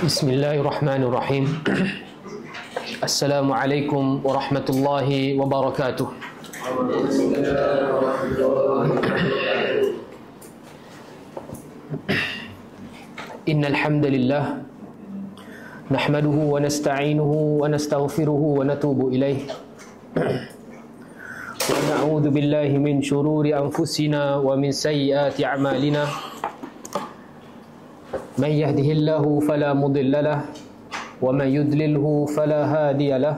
Bismillahirrahmanirrahim. Assalamualaikum warahmatullahi wabarakatuh. Innal hamdalillah nahmaduhu wa nasta'inuhu wa nastaghfiruhu wa natubu ilaih. Wa na'udzu billahi min shururi anfusina wa min sayyiati a'malina. من يهده الله فلا مضل له ومن يضلله فلا هادي له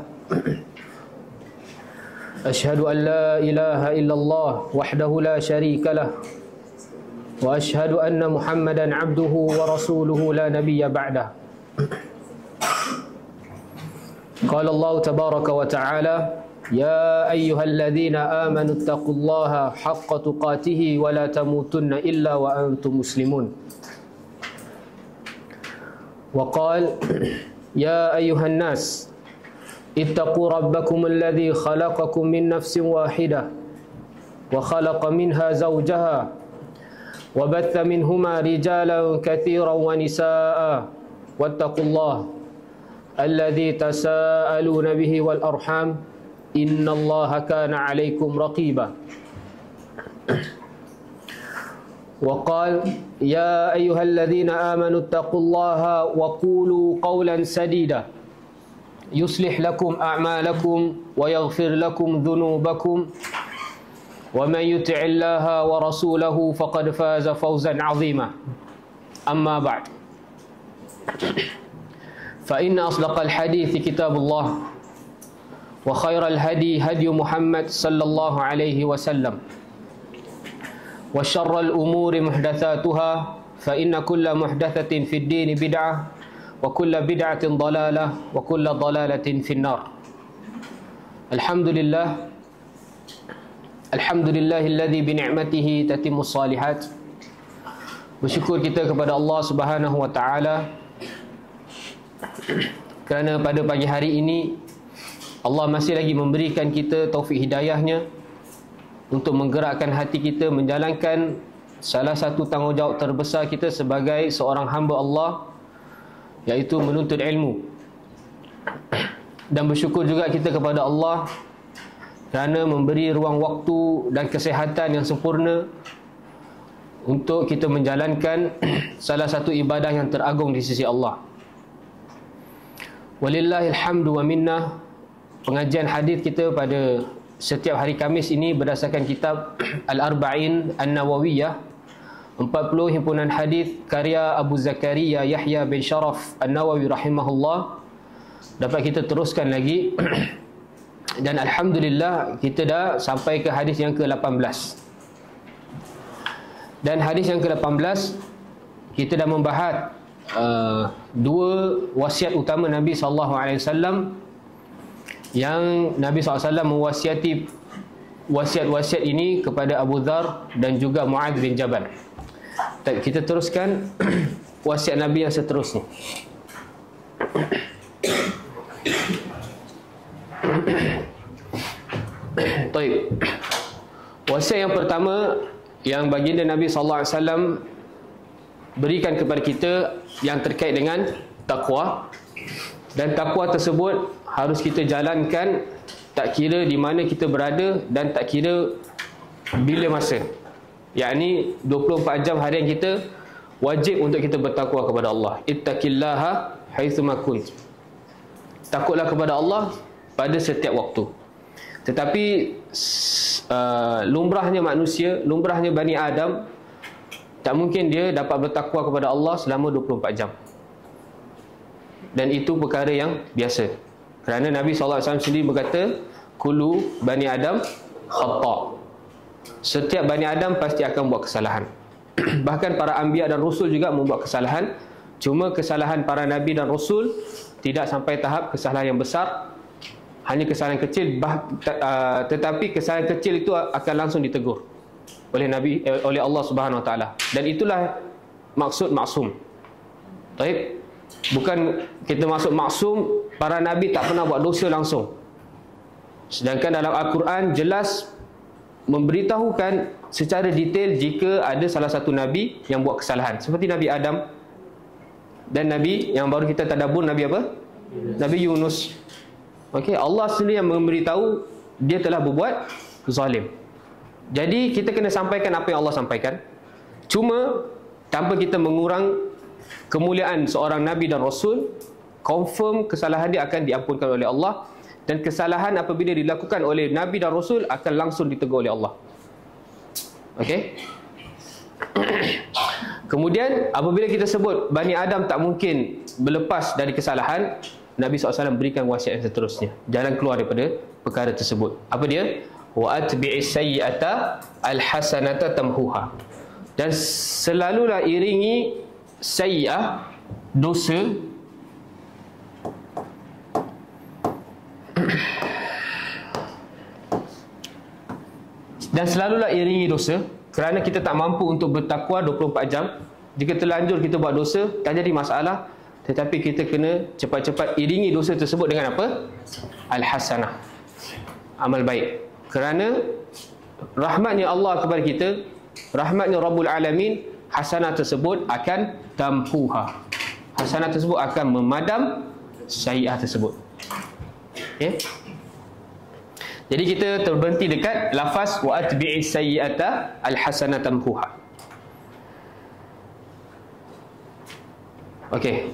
أشهد أن لا إله إلا الله وحده لا شريك له وأشهد أن محمدا عبده ورسوله لا نبي بعده قال الله تبارك وتعالى يا أيها الذين آمنوا اتقوا الله حق تقاته ولا تموتن إلا وأنتم مسلمون وقال يا أيها الناس اتقوا ربكم الذي خلقكم من نفس واحدة وخلق منها زوجها وبث منهما رجالا كثيرا ونساء واتقوا الله الذي تساءلون به والأرحام إن الله كان عليكم رقيبا وقال يا أيها الذين آمنوا اتقوا الله وقولوا قولا سديدا يصلح لكم أعمالكم ويغفر لكم ذنوبكم ومن يطع الله ورسوله فقد فاز فوزا عظيما أما بعد فإن أصدق الحديث كتاب الله وخير الهدي هدي محمد صلى الله عليه وسلم وشر الأمور محدثاتها فإن كل محدثة في الدين بدعة وكل بدعة ضلالة وكل ضلالة في النار الحمد لله الذي بنعمته تتم الصالحات. Bersyukur kita kepada Allah Subhanahu wa taala kerana pada pagi hari ini Allah masih lagi memberikan kita taufik hidayahnya untuk menggerakkan hati kita menjalankan salah satu tanggungjawab terbesar kita sebagai seorang hamba Allah, iaitu menuntut ilmu. Dan bersyukur juga kita kepada Allah kerana memberi ruang waktu dan kesihatan yang sempurna untuk kita menjalankan salah satu ibadah yang teragung di sisi Allah. Walillahil hamdu wa minnah. Pengajian hadis kita pada setiap hari Khamis ini berdasarkan kitab Al-Arba'in An-Nawawiyah, 40 himpunan hadis karya Abu Zakaria Yahya bin Sharaf An-Nawawi rahimahullah. Dapat kita teruskan lagi dan alhamdulillah kita dah sampai ke hadis yang ke-18. Dan hadis yang ke-18 kita dah membahas dua wasiat utama Nabi SAW, yang Nabi SAW mewasiati wasiat-wasiat ini kepada Abu Dhar dan juga Mu'adz bin Jabal. Kita teruskan wasiat Nabi yang seterusnya. Baik. Wasiat yang pertama yang baginda Nabi SAW berikan kepada kita yang terkait dengan taqwa. Dan taqwa tersebut harus kita jalankan tak kira di mana kita berada dan tak kira bila masa. Yakni 24 jam harian kita wajib untuk kita bertakwa kepada Allah. Ittaqillaha haitsuma kunt. Takutlah kepada Allah pada setiap waktu. Tetapi lumrahnya manusia, lumrahnya Bani Adam, tak mungkin dia dapat bertakwa kepada Allah selama 24 jam. Dan itu perkara yang biasa. Kerana Nabi SAW sendiri berkata, Kullu Bani Adam khata'. Setiap Bani Adam pasti akan buat kesalahan. Bahkan para anbiya dan rasul juga membuat kesalahan. Cuma kesalahan para nabi dan rasul tidak sampai tahap kesalahan yang besar. Hanya kesalahan kecil, tetapi kesalahan kecil itu akan langsung ditegur oleh Nabi, oleh Allah Subhanahu Wa Taala. Dan itulah maksud maksum. Baik. Bukan kita maksud maksum, para nabi tak pernah buat dosa langsung. Sedangkan dalam Al-Quran jelas memberitahukan secara detail jika ada salah satu nabi yang buat kesalahan. Seperti Nabi Adam, Dan Nabi yang baru kita tadabbur, Nabi apa? Nabi Yunus. Okey, Allah sendiri yang memberitahu dia telah berbuat zalim. Jadi kita kena sampaikan apa yang Allah sampaikan. Cuma tanpa kita mengurang kemuliaan seorang Nabi dan Rasul, confirm kesalahan dia akan diampunkan oleh Allah. Dan kesalahan apabila dilakukan oleh Nabi dan Rasul akan langsung ditegur oleh Allah. Okey. Kemudian apabila kita sebut Bani Adam tak mungkin berlepas dari kesalahan, Nabi SAW berikan wasiat yang seterusnya, jalan keluar daripada perkara tersebut. Apa dia? Wa atbi'is sayyi'ata alhasanata tamhuha. Dan selalulah iringi sayyi'ah, dosa, dan selalulah iringi dosa, kerana kita tak mampu untuk bertakwa 24 jam. Jika terlanjur kita buat dosa, tak jadi masalah, tetapi kita kena cepat-cepat iringi dosa tersebut dengan apa? Al-hasanah, amal baik. Kerana rahmatnya Allah kepada kita, rahmatnya Rabbul Alamin, hasanah tersebut akan tamhuha. Hasanah tersebut akan memadam sayyi'ah tersebut. Okay? Jadi kita terberhenti dekat lafaz wa atbi'is sayyi'ata alhasanata tamhuha. Okey.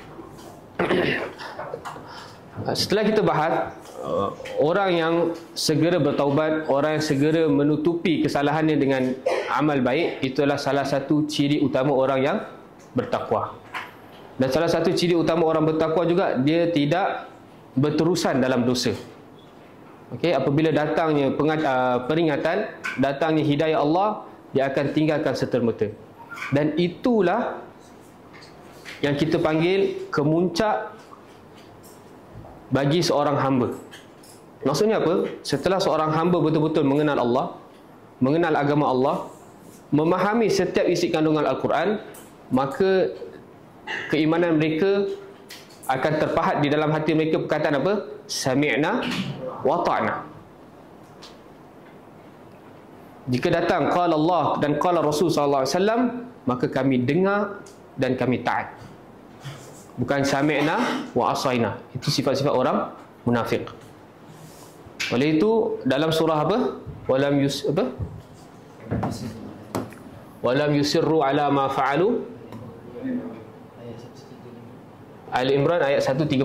Setelah kita bahas orang yang segera bertaubat, orang yang segera menutupi kesalahannya dengan amal baik, itulah salah satu ciri utama orang yang bertakwa. Dan salah satu ciri utama orang bertakwa juga, dia tidak berterusan dalam dosa. Okey, apabila datangnya peringatan, datangnya hidayah Allah, dia akan tinggalkan serta-merta. Dan itulah yang kita panggil kemuncak bagi seorang hamba. Maksudnya apa? Setelah seorang hamba betul-betul mengenal Allah, mengenal agama Allah, memahami setiap isi kandungan Al-Quran, maka keimanan mereka akan terpahat di dalam hati mereka perkataan apa? Sami'na wa ta'na. Jika datang qala Allah dan qala Rasul sallallahu alaihi wasallam, maka kami dengar dan kami taat. Bukan sami'na wa asaina. Itu sifat-sifat orang munafik. Oleh itu dalam surah apa? Walam yusirru ala ma fa'alu. Ali Imran ayat 135.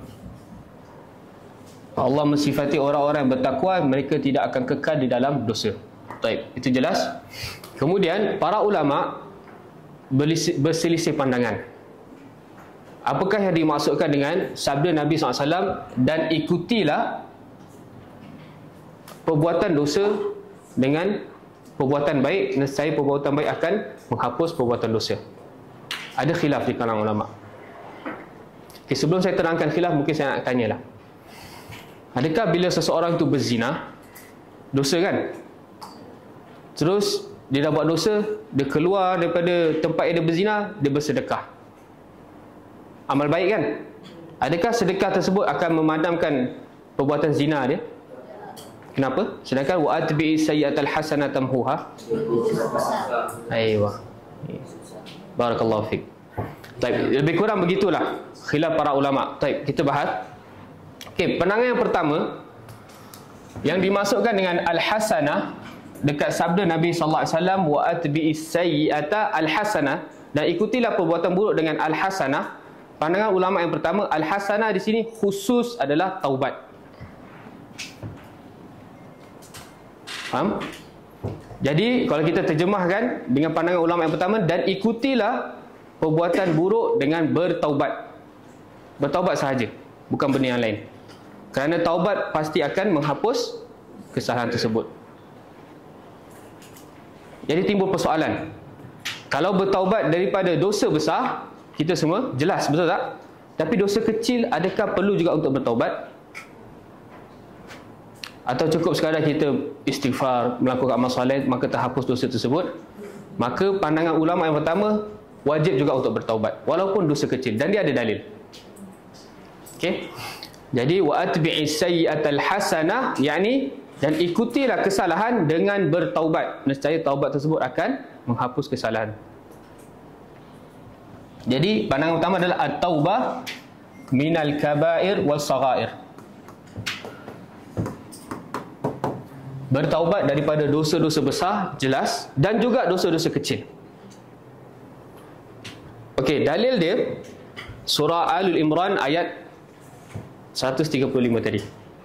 Allah mensifati orang-orang yang bertakwa, mereka tidak akan kekal di dalam dosa. Baik, itu jelas. Kemudian para ulama berselisih pandangan. Apakah yang dimaksudkan dengan sabda Nabi SAW, dan ikutilah perbuatan dosa dengan perbuatan baik, nescaya perbuatan baik akan menghapus perbuatan dosa. Ada khilaf di kalangan ulama. Okay, sebelum saya terangkan khilaf, mungkin saya nak tanyalah, adakah bila seseorang itu berzina, dosa kan? Terus dia dah buat dosa, dia keluar daripada tempat yang dia berzina, dia bersedekah. Amal baik kan? Adakah sedekah tersebut akan memadamkan perbuatan zina dia? Kenapa? Sedangkan wa atbi'is sayyi'atal hasanata tamhuha. Aywa. Barakallahu fik. Baik, lebih kurang begitulah khilaf para ulama. Baik, kita bahas. Okey, pandangan yang pertama yang dimasukkan dengan al-hasanah dekat sabda Nabi sallallahu alaihi wasallam, wa atbi'is sayyi'ata al-hasanah, dan ikutilah perbuatan buruk dengan al-hasanah. Pandangan ulama yang pertama, al-hasanah di sini khusus adalah taubat. Faham? Jadi kalau kita terjemahkan dengan pandangan ulama yang pertama, dan ikutilah perbuatan buruk dengan bertaubat. Bertaubat sahaja, bukan benda yang lain. Kerana taubat pasti akan menghapus kesalahan tersebut. Jadi timbul persoalan, kalau bertaubat daripada dosa besar, kita semua jelas, betul tak? Tapi dosa kecil, adakah perlu juga untuk bertaubat? Atau cukup sekadar kita istighfar, melakukan amal soleh, maka terhapus dosa tersebut? Maka pandangan ulama yang pertama, wajib juga untuk bertaubat walaupun dosa kecil, dan dia ada dalil. Okey. Jadi wa atbi'is sayyi'atal hasanah, yakni dan ikutilah kesalahan dengan bertaubat, nescaya taubat tersebut akan menghapus kesalahan. Jadi pandangan utama adalah at-taubah minal kabair wal saghair. Bertaubat daripada dosa-dosa besar, jelas, dan juga dosa-dosa kecil. Okey, dalil dia surah Al-Imran ayat 135 tadi.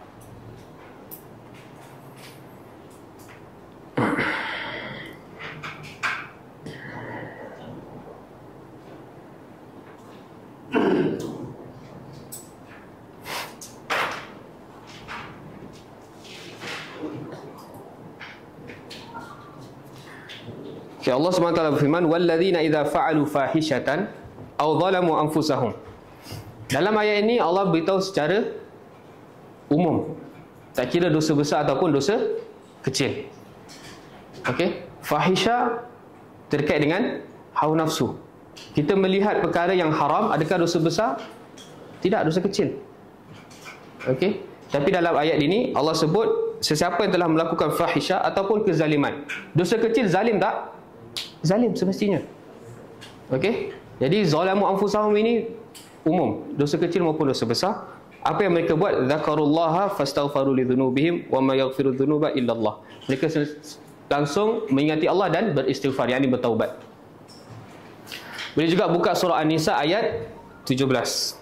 Okay, Allah SWT berfirman, walladzina idza fa'alu fahishatan aw zalamu anfusahum. Dalam ayat ini Allah beritahu secara umum, tak kira dosa besar ataupun dosa kecil. Okey, fahisha terkait dengan hawa nafsu. Kita melihat perkara yang haram, adakah dosa besar? Tidak, dosa kecil. Okey, tapi dalam ayat ini Allah sebut sesiapa yang telah melakukan fahisha ataupun kezaliman. Dosa kecil zalim tak? Zalim semestinya. Okey, jadi zalamu anfusahum ini umum, dosa kecil maupun dosa besar. Apa yang mereka buat? Zakarullaha fastaghfaru lidzunubihim wa ma yaghfiru dzunuba illallah. Mereka langsung mengingati Allah dan beristighfar, yakni bertaubat. Boleh juga buka surah An-Nisa ayat 17.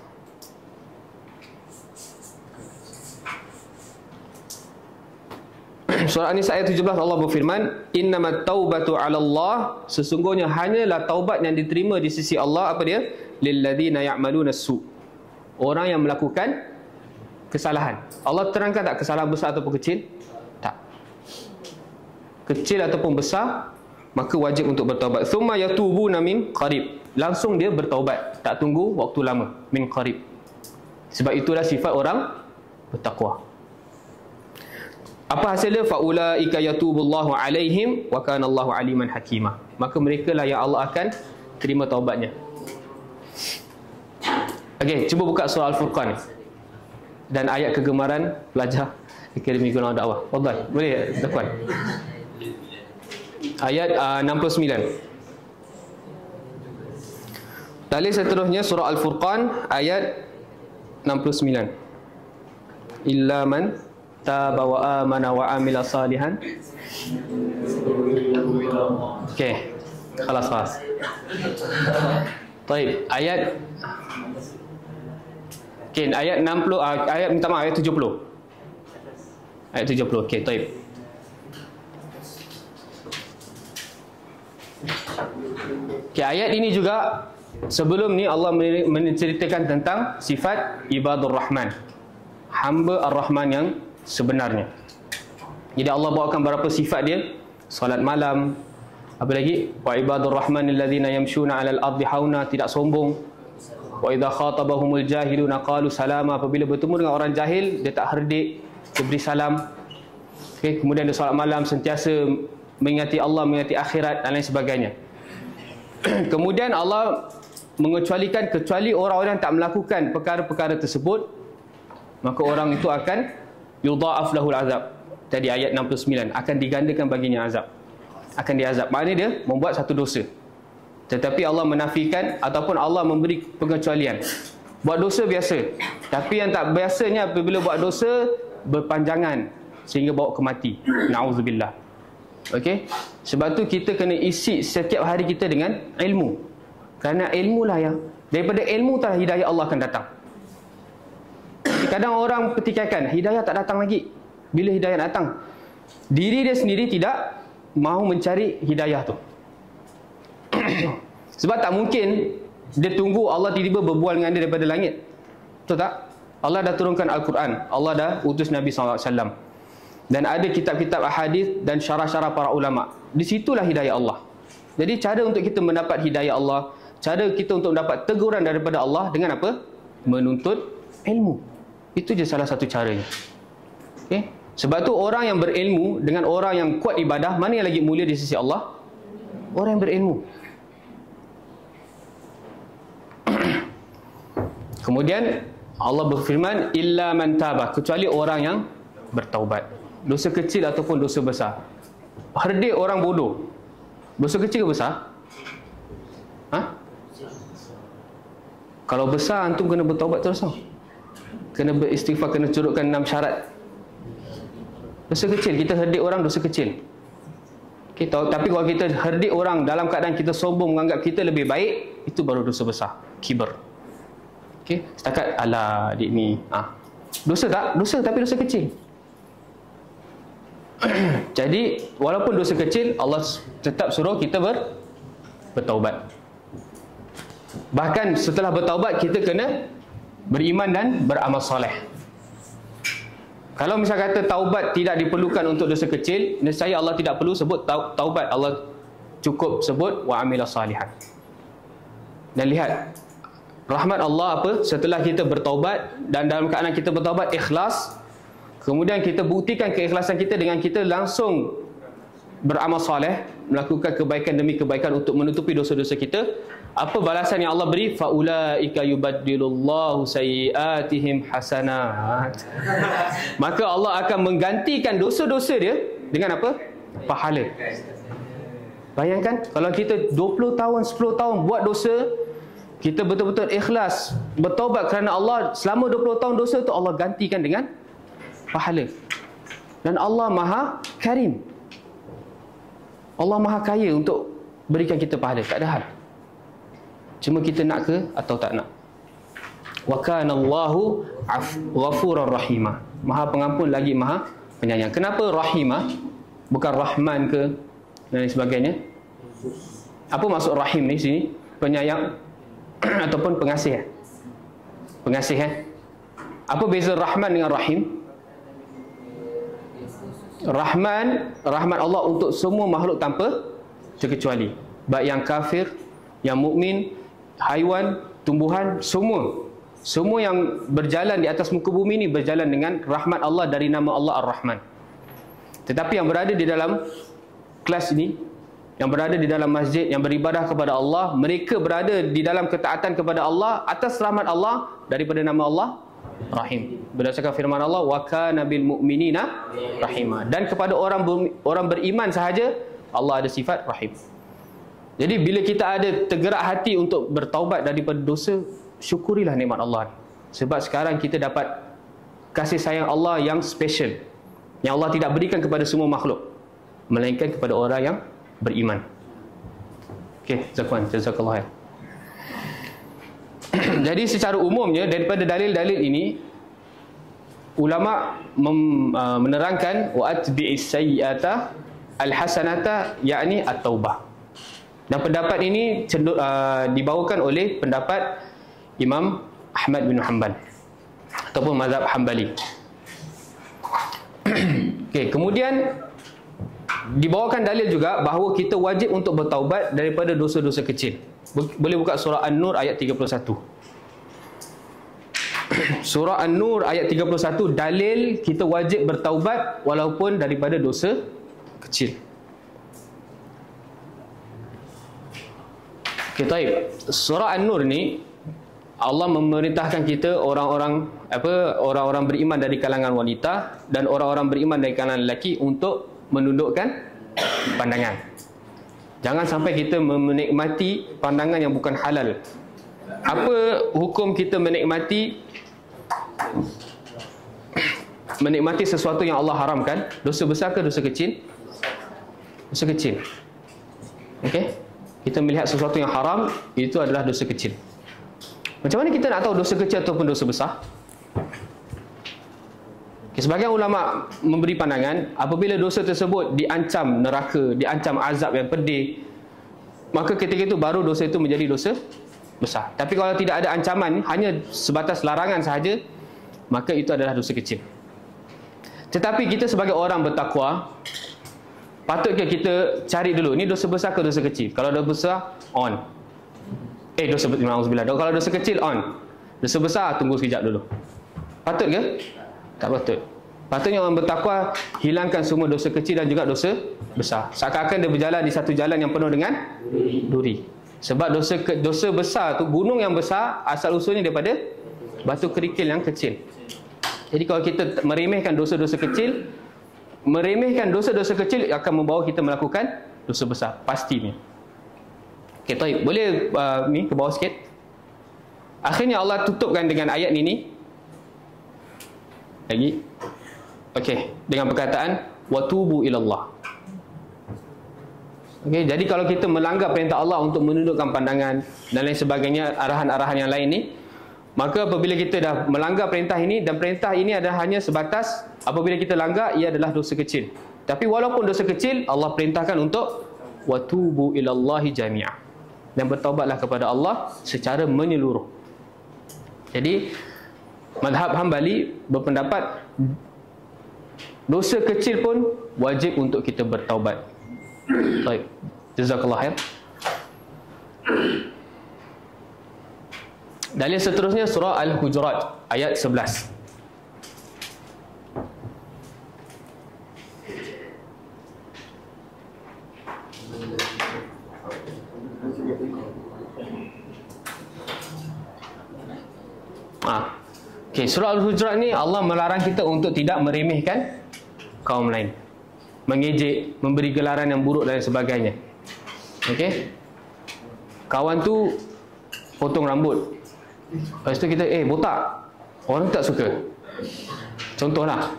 Surah An-Nisa ayat 17 Allah berfirman, innamat taubatu 'ala Allah, sesungguhnya hanyalah taubat yang diterima di sisi Allah. Apa dia? Lilladzina ya'maluna su', orang yang melakukan kesalahan. Allah terangkan tak kesalahan besar ataupun kecil? Tak. Kecil ataupun besar, maka wajib untuk bertaubat. Thumma yatubuna min qarib, langsung dia bertaubat, tak tunggu waktu lama. Min qarib, sebab itulah sifat orang bertakwa. Apa hasilnya? Faulaika yatubullahu alaihim wa kana Allahu aliman hakima, maka mereka lah yang Allah akan terima taubatnya. Okey, cuba buka surah Al-Furqan dan ayat kegemaran pelajar Akademi Guna Dakwah. Fadhal, boleh tuan? Ayat 69. Dalil seterusnya surah Al-Furqan ayat 69. Illa man taba wa amana wa amila salihan. Okey, khalas. Baik, ayat ayat 60, ayat minta maaf, ayat 70. Ayat 70. Okey, baik. Okey, ayat ini juga sebelum ni Allah menceritakan tentang sifat ibadur rahman, hamba ar-Rahman yang sebenarnya. Jadi Allah bawakan beberapa sifat dia. Salat malam, apa lagi? Wa ibadur rahmanil ladzina yamshuna 'alal ardi hauna, tidak sombong. Wa idza khatabahumul jahiluna qalu salama, apabila bertemu dengan orang jahil dia tak herdik, dia beri salam. Okey, kemudian dia salat malam, sentiasa mengingati Allah, mengingati akhirat dan lain sebagainya. Kemudian Allah mengecualikan, kecuali orang-orang yang tak melakukan perkara-perkara tersebut, maka orang itu akan yudha'af lahul azab. Tadi ayat 69, akan digandakan baginya azab, akan diazab. Maknanya dia membuat satu dosa, tetapi Allah menafikan ataupun Allah memberi pengecualian. Buat dosa biasa, tapi yang tak biasanya apabila buat dosa berpanjangan sehingga bawa ke mati. Na'udzubillah. Okey, sebab tu kita kena isi setiap hari kita dengan ilmu, kerana ilmu lah yang, daripada ilmu tak hidayah Allah akan datang. Kadang orang petikaikan, hidayah tak datang lagi. Bila hidayah datang, diri dia sendiri tidak mahu mencari hidayah tu. Sebab tak mungkin dia tunggu Allah tiba-tiba berbual dengan dia daripada langit. Betul tak? Allah dah turunkan Al-Quran, Allah dah utus Nabi SAW, dan ada kitab-kitab ahadis dan syarah-syarah para ulama. Di situlah hidayah Allah. Jadi cara untuk kita mendapat hidayah Allah, cara kita untuk mendapat teguran daripada Allah, dengan apa? Menuntut ilmu. Itu je salah satu caranya. Okay? Sebab tu orang yang berilmu dengan orang yang kuat ibadah, mana yang lagi mulia di sisi Allah? Orang yang berilmu. Kemudian Allah berfirman, illa man taba, kecuali orang yang bertaubat. Dosa kecil ataupun dosa besar. Herdik orang bodoh, dosa kecil ke besar? Ha? Kalau besar, antum kena bertaubat terus tau. Kena beristighfar, kena curutkan 6 syarat. Dosa kecil, kita herdik orang dosa kecil. Tapi kalau kita herdik orang dalam keadaan kita sombong, menganggap kita lebih baik, itu baru dosa besar, kibar. Setakat alah adik ni, dosa tak? Dosa, tapi dosa kecil. Jadi walaupun dosa kecil, Allah tetap suruh kita bertaubat. Bahkan setelah bertaubat, kita kena beriman dan beramal soleh. Kalau misal kata taubat tidak diperlukan untuk dosa kecil, nescaya Allah tidak perlu sebut taubat. Allah cukup sebut wa amila salihan. Dan lihat rahmat Allah apa? Setelah kita bertaubat, dan dalam keadaan kita bertaubat ikhlas, kemudian kita buktikan keikhlasan kita dengan kita langsung beramal soleh, melakukan kebaikan demi kebaikan untuk menutupi dosa-dosa kita. Apa balasan yang Allah beri? Faulaika yubaddilullahu sayyiatihim hasanat. Maka Allah akan menggantikan dosa-dosa dia dengan apa? Pahala. Bayangkan kalau kita 20 tahun, 10 tahun buat dosa, kita betul-betul ikhlas bertaubat kerana Allah, selama 20 tahun dosa tu Allah gantikan dengan pahala. Dan Allah Maha Karim. Allah Maha Kaya untuk berikan kita pahala, tak ada hal. Cuma kita nak ke atau tak nak. Wa kana Allahu ghafurur rahimah. Maha pengampun lagi Maha penyayang. Kenapa rahimah? Bukan rahman ke dan sebagainya. Apa maksud rahim ni sini? Penyayang ataupun pengasih. Pengasih. Apa beza rahman dengan rahim? Rahmat Allah untuk semua makhluk tanpa terkecuali. Baik yang kafir, yang mukmin, haiwan, tumbuhan, semua yang berjalan di atas muka bumi ini berjalan dengan rahmat Allah dari nama Allah Ar-Rahman. Tetapi yang berada di dalam kelas ini, yang berada di dalam masjid, yang beribadah kepada Allah, mereka berada di dalam ketaatan kepada Allah atas rahmat Allah daripada nama Allah Rahim. Berdasarkan firman Allah, wa kana bil mu'minina rahimah. Dan kepada orang beriman sahaja Allah ada sifat Rahim. Jadi bila kita ada tergerak hati untuk bertaubat daripada dosa, syukurilah nikmat Allah. Sebab sekarang kita dapat kasih sayang Allah yang special, yang Allah tidak berikan kepada semua makhluk, melainkan kepada orang yang beriman. Okey, jazakallah khair. Jadi secara umumnya daripada dalil-dalil ini, ulama menerangkan wa atbi'is sayyi'ata al-hasanata, yakni at-taubah. Dan pendapat ini dibawakan oleh pendapat Imam Ahmad bin Hanbal ataupun mazhab Hanbali. Okey, kemudian dibawakan dalil juga bahawa kita wajib untuk bertaubat daripada dosa-dosa kecil. Boleh buka surah An-Nur ayat 31. Surah An-Nur ayat 31, dalil kita wajib bertaubat walaupun daripada dosa kecil. Okay, taib. Surah An-Nur ni Allah memerintahkan kita orang-orang beriman dari kalangan wanita dan orang-orang beriman dari kalangan lelaki untuk menundukkan pandangan. Jangan sampai kita menikmati pandangan yang bukan halal. Apa hukum kita menikmati sesuatu yang Allah haramkan? Dosa besar ke dosa kecil? Dosa kecil. Okey? Kita melihat sesuatu yang haram, itu adalah dosa kecil. Macam mana kita nak tahu dosa kecil ataupun dosa besar? Sebagian ulama memberi pandangan, apabila dosa tersebut diancam neraka, diancam azab yang pedih, maka ketika itu baru dosa itu menjadi dosa besar. Tapi kalau tidak ada ancaman, hanya sebatas larangan sahaja, maka itu adalah dosa kecil. Tetapi kita sebagai orang bertakwa, patutkah kita cari dulu, ni dosa besar ke dosa kecil? Kalau dosa besar, on. Dosa besar. Kalau dosa kecil, on. Dosa besar, tunggu sekejap dulu. Patut ke? Tak patut. Patutnya orang bertakwa hilangkan semua dosa kecil dan juga dosa besar. Seakan-akan dia berjalan di satu jalan yang penuh dengan duri. Sebab dosa besar tu, gunung yang besar, asal usulnya daripada batu kerikil yang kecil. Jadi kalau kita meremehkan dosa-dosa kecil, dosa kecil akan membawa kita melakukan dosa besar, pastinya. Okey, baik. Boleh ni ke bawah sikit. Akhirnya Allah tutupkan dengan ayat ini lagi. Okey, dengan perkataan watubu ilallah. Okey, jadi kalau kita melanggar perintah Allah untuk menundukkan pandangan dan lain sebagainya, arahan-arahan yang lain ni, maka apabila kita dah melanggar perintah ini, dan perintah ini adalah hanya sebatas apabila kita langgar, ia adalah dosa kecil. Tapi walaupun dosa kecil, Allah perintahkan untuk watubu ilallahi jami'ah, dan bertaubatlah kepada Allah secara menyeluruh. Jadi mazhab Hambali berpendapat dosa kecil pun wajib untuk kita bertaubat. Baik, jazakallah khair. Dalil seterusnya surah Al-Hujurat ayat 11. Okay, surah Al-Hujurat ni Allah melarang kita untuk tidak meremehkan kaum lain, mengejek, memberi gelaran yang buruk dan sebagainya. Okey, kawan tu potong rambut, lepas tu kita botak, orang tak suka. Contohlah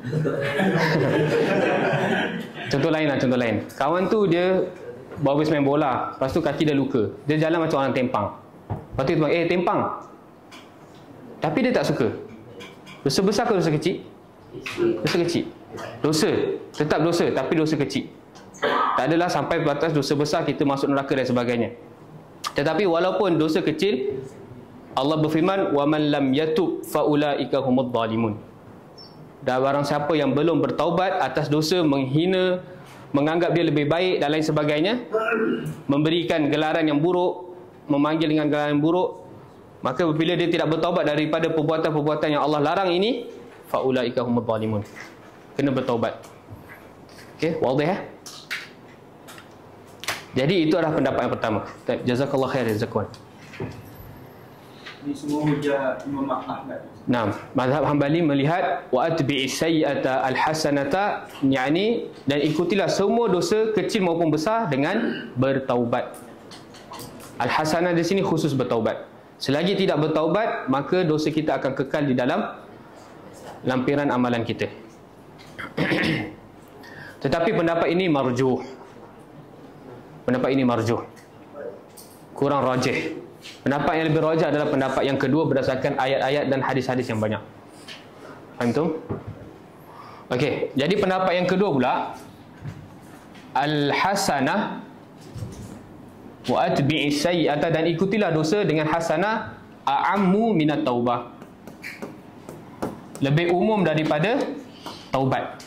contoh lain. Kawan tu dia baru habis main bola, lepas tu kaki dia luka, dia jalan macam orang tempang. Lepas tu kita bilang, tempang. Tapi dia tak suka. Dosa besar ke dosa kecil? Dosa kecil. Dosa, tetap dosa, tapi dosa kecil. Tak adalah sampai batas dosa besar kita masuk neraka dan sebagainya. Tetapi walaupun dosa kecil, Allah berfirman, وَمَنْ لَمْ يَتُبْ فَأُولَٰئِكَ هُمُ الظَّالِمُونَ. Dan barang siapa yang belum bertaubat atas dosa menghina, menganggap dia lebih baik dan lain sebagainya, memberikan gelaran yang buruk, memanggil dengan gelaran yang buruk, maka bila dia tidak bertaubat daripada perbuatan-perbuatan yang Allah larang ini, faulaika humudz zalimun. Kena bertaubat. Okey, wadih eh? Jadi itu adalah pendapat yang pertama. Jazakallah khair jazakallah. Ini semua hujah Imam Ahmad. Nah, mazhab Hambali melihat wa atbi'is sayyi'ata alhasanata, yakni dan ikutilah semua dosa kecil maupun besar dengan bertaubat. Al-hasanah di sini khusus bertaubat. Selagi tidak bertaubat, maka dosa kita akan kekal di dalam lampiran amalan kita. Tetapi pendapat ini marjuh. Pendapat ini marjuh, kurang rajih. Pendapat yang lebih rajih adalah pendapat yang kedua berdasarkan ayat-ayat dan hadis-hadis yang banyak. Faham tu? Okey, jadi pendapat yang kedua pula, al-hasanah wa atbi'is sayyi'ata, dan ikutilah dosa dengan hasanah, a'ammu minat taubah, lebih umum daripada taubat.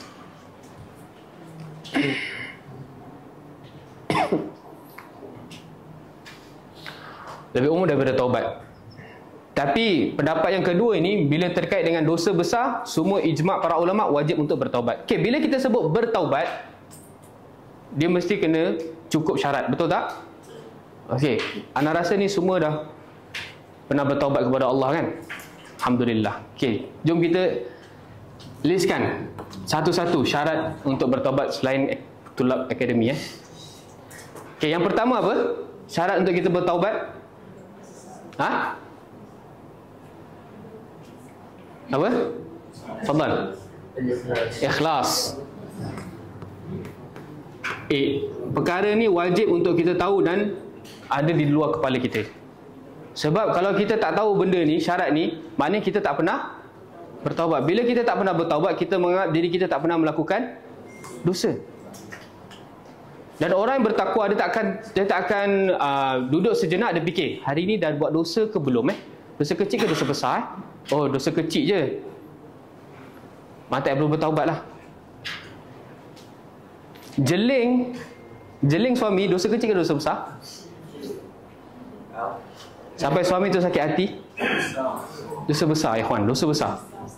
Lebih umum daripada taubat. Tapi pendapat yang kedua ini, bila terkait dengan dosa besar, semua ijma' para ulama wajib untuk bertaubat. Okey, bila kita sebut bertaubat, dia mesti kena cukup syarat, betul tak? Okey, anda rasa ni semua dah pernah bertaubat kepada Allah kan? Alhamdulillah. Okey, jom kita listkan satu-satu syarat untuk bertaubat selain tulab akademi. Okey, yang pertama apa? Syarat untuk kita bertaubat? Apa? Fadlan. Ikhlas. Perkara ni wajib untuk kita tahu dan ada di luar kepala kita. Sebab kalau kita tak tahu benda ni, syarat ni, maknanya kita tak pernah bertaubat. Bila kita tak pernah bertaubat, kita menganggap diri kita tak pernah melakukan dosa. Dan orang yang bertakwa, dia tak akan duduk sejenak, dia fikir, hari ni dah buat dosa ke belum Dosa kecil ke dosa besar Oh, dosa kecil je, maka tak perlu bertaubat lah. Jeling suami, dosa kecil ke dosa besar? Sampai suami tu sakit hati, dosa besar, ikhwan, dosa besar.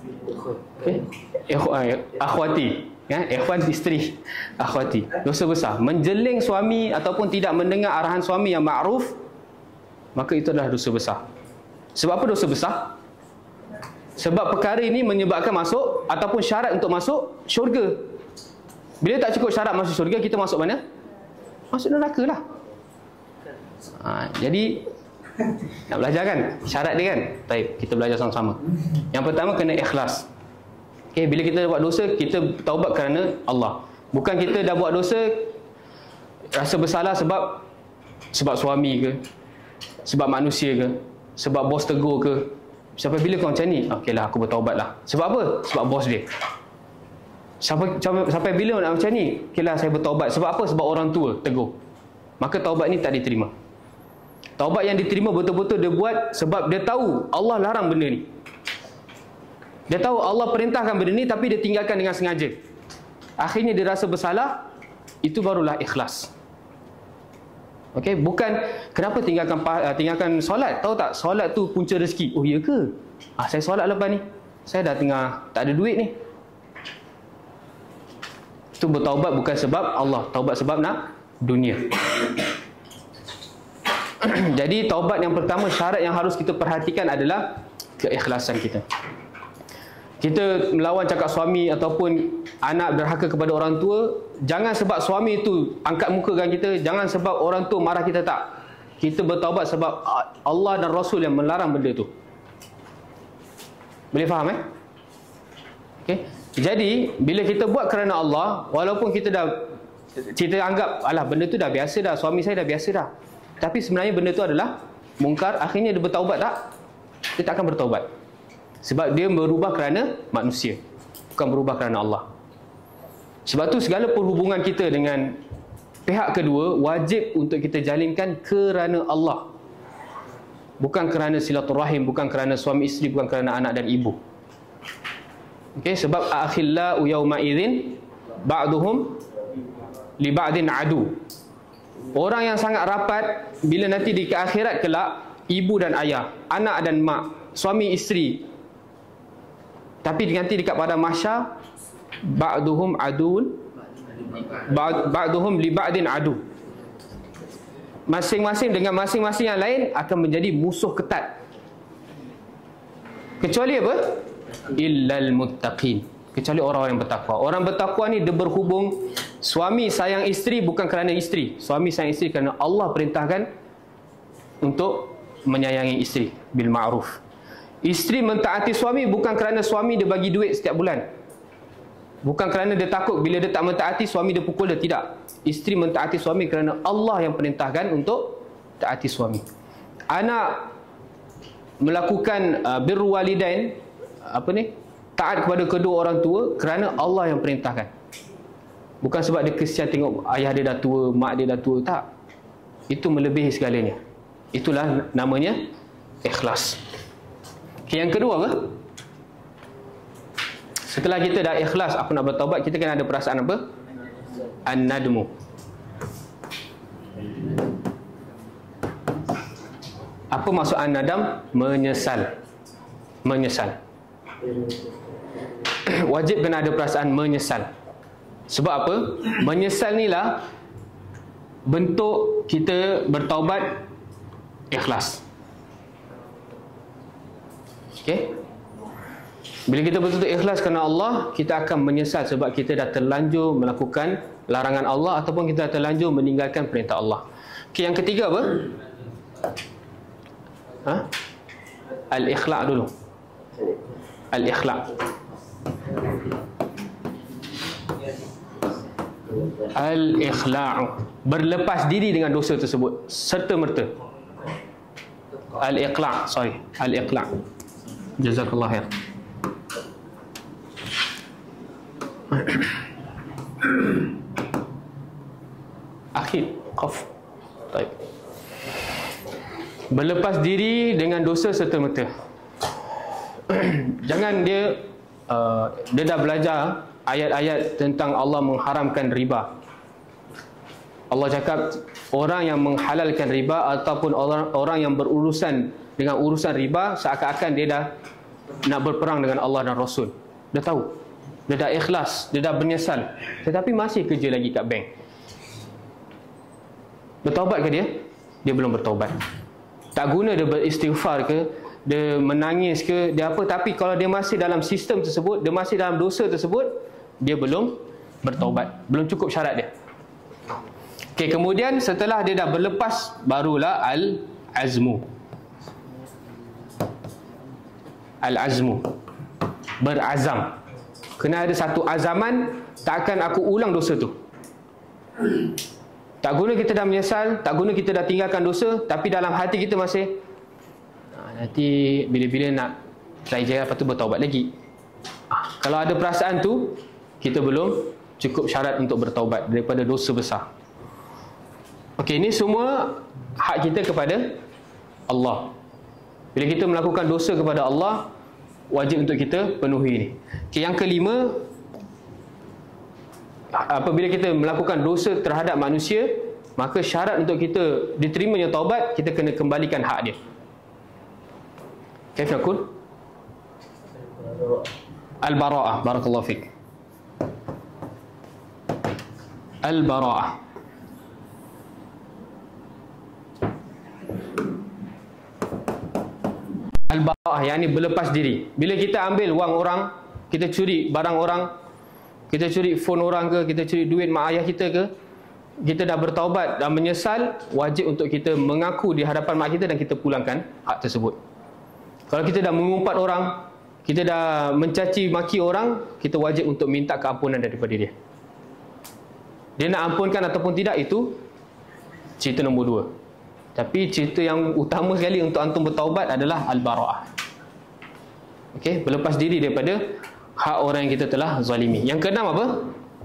Akhwati, ikhwan isteri, akhwati, dosa besar. Menjeling suami ataupun tidak mendengar arahan suami yang ma'ruf, maka itu adalah dosa besar. Sebab apa dosa besar? Sebab perkara ini menyebabkan masuk ataupun syarat untuk masuk syurga. Bila tak cukup syarat masuk syurga, kita masuk mana? Masuk neraka lah. Jadi Nak belajar kan? Syarat dia kan? Baik, kita belajar sama-sama. Yang pertama kena ikhlas. Okay, bila kita buat dosa, kita taubat kerana Allah. Bukan kita dah buat dosa rasa bersalah sebab suami ke, sebab manusia ke, sebab bos tegur ke. Sampai bila kau macam ni? Okeylah, aku bertaubat lah. Sebab apa? Sebab bos dia. Sampai bila nak macam ni? Okeylah, saya bertaubat. Sebab apa? Sebab orang tua tegur. Maka taubat ni tak diterima. Taubat yang diterima betul-betul dia buat sebab dia tahu Allah larang benda ni. Dia tahu Allah perintahkan benda ni tapi dia tinggalkan dengan sengaja. Akhirnya dia rasa bersalah, itu barulah ikhlas. Okey, bukan kenapa tinggalkan solat? Tahu tak, solat tu punca rezeki. Oh ya ke? Saya solat lepas ni. Saya dah tengah tak ada duit ni. Itu bertaubat bukan sebab Allah, taubat sebab nak dunia. Jadi taubat yang pertama, syarat yang harus kita perhatikan adalah keikhlasan kita. Kita melawan cakap suami ataupun anak derhaka kepada orang tua, jangan sebab suami itu angkat muka dengan kita, jangan sebab orang tua marah kita, tak. Kita bertaubat sebab Allah dan Rasul yang melarang benda tu. Boleh faham okay? Jadi bila kita buat kerana Allah, walaupun kita anggap alah benda tu dah biasa dah, suami saya dah biasa dah, tapi sebenarnya benda tu adalah mungkar, akhirnya dia bertaubat tak? Dia tak akan bertaubat. Sebab dia berubah kerana manusia, bukan berubah kerana Allah. Sebab tu segala perhubungan kita dengan pihak kedua wajib untuk kita jalinkan kerana Allah, bukan kerana silaturahim, bukan kerana suami isteri, bukan kerana anak dan ibu. Okey, sebab akhillau yauma idzin ba'duhum li ba'din adu. Orang yang sangat rapat bila nanti di akhirat kelak, ibu dan ayah, anak dan mak, suami isteri, tapi nanti dekat pada mahsyar, ba'duhum adun, ba'duhum li ba'din adu. Masing-masing dengan masing-masing yang lain akan menjadi musuh ketat. Kecuali apa? Illal muttaqin. Kecuali orang yang bertakwa. Orang bertakwa ni dia berhubung, suami sayang isteri bukan kerana isteri. Suami sayang isteri kerana Allah perintahkan untuk menyayangi isteri bil ma'ruf. Isteri mentaati suami bukan kerana suami dia bagi duit setiap bulan, bukan kerana dia takut bila dia tak mentaati suami dia pukul dia, tidak. Isteri mentaati suami kerana Allah yang perintahkan untuk taati suami. Anak melakukan birru walidain, taat kepada kedua orang tua kerana Allah yang perintahkan, bukan sebab dia kesian tengok ayah dia dah tua, mak dia dah tua, tak. Itu melebihi segalanya. Itulah namanya ikhlas. Yang kedua apa? Setelah kita dah ikhlas, aku nak bertaubat, kita kena ada perasaan apa? An-nadmu. Apa maksud an-nadam? Menyesal. Menyesal. Wajib kena ada perasaan menyesal. Sebab apa? Menyesal ni lah bentuk kita bertaubat ikhlas. Okay? Bila kita betul-betul ikhlas kerana Allah, kita akan menyesal sebab kita dah terlanjur melakukan larangan Allah ataupun kita dah terlanjur meninggalkan perintah Allah. Okay, yang ketiga apa? Al-ikhla' dulu. Al-ikhla'. Al-ikhla'u, berlepas diri dengan dosa tersebut serta merta. Al-ikhla', al-ikhla'. Jazakallah khair. Akhir qaf. Baik. Berlepas diri dengan dosa serta merta. Jangan dia dah belajar ayat-ayat tentang Allah mengharamkan riba. Allah cakap orang yang menghalalkan riba ataupun orang yang berurusan dengan urusan riba, seakan-akan dia dah nak berperang dengan Allah dan Rasul. Dia tahu, dia dah ikhlas, dia dah menyesal, tetapi masih kerja lagi kat bank. Bertaubat ke dia? Dia belum bertaubat. Tak guna dia beristighfar ke, dia menangis ke, dia apa, tapi kalau dia masih dalam sistem tersebut, dia masih dalam dosa tersebut, dia belum bertaubat. Belum cukup syarat dia. Okey, kemudian setelah dia dah berlepas, barulah al-azmu. al-azmu, berazam. Kena ada satu azaman, takkan aku ulang dosa tu. Tak guna kita dah menyesal, tak guna kita dah tinggalkan dosa, tapi dalam hati kita masih nanti bila-bila nak try je, lepas tu bertaubat lagi. Kalau ada perasaan tu, kita belum cukup syarat untuk bertaubat daripada dosa besar. Okey, ini semua hak kita kepada Allah. Bila kita melakukan dosa kepada Allah, wajib untuk kita penuhi ini. Okay, yang kelima, apabila kita melakukan dosa terhadap manusia, maka syarat untuk kita diterimanya taubat, kita kena kembalikan hak dia. Kaif nakul? Al-bara'ah. Barakallahu fiik. Al-bara'ah. Al-bara'ah, yang ni berlepas diri. Bila kita ambil wang orang, kita curi barang orang, kita curi phone orang ke, kita curi duit mak ayah kita ke, kita dah bertaubat dan menyesal, wajib untuk kita mengaku di hadapan mak kita dan kita pulangkan hak tersebut. Kalau kita dah mengumpat orang, kita dah mencaci maki orang, kita wajib untuk minta keampunan daripada dia. Dia nak ampunkan ataupun tidak, itu cerita nombor dua. Tapi cerita yang utama sekali untuk antum bertaubat adalah al-bara'ah. Okey, berlepas diri daripada hak orang yang kita telah zalimi. Yang keenam apa?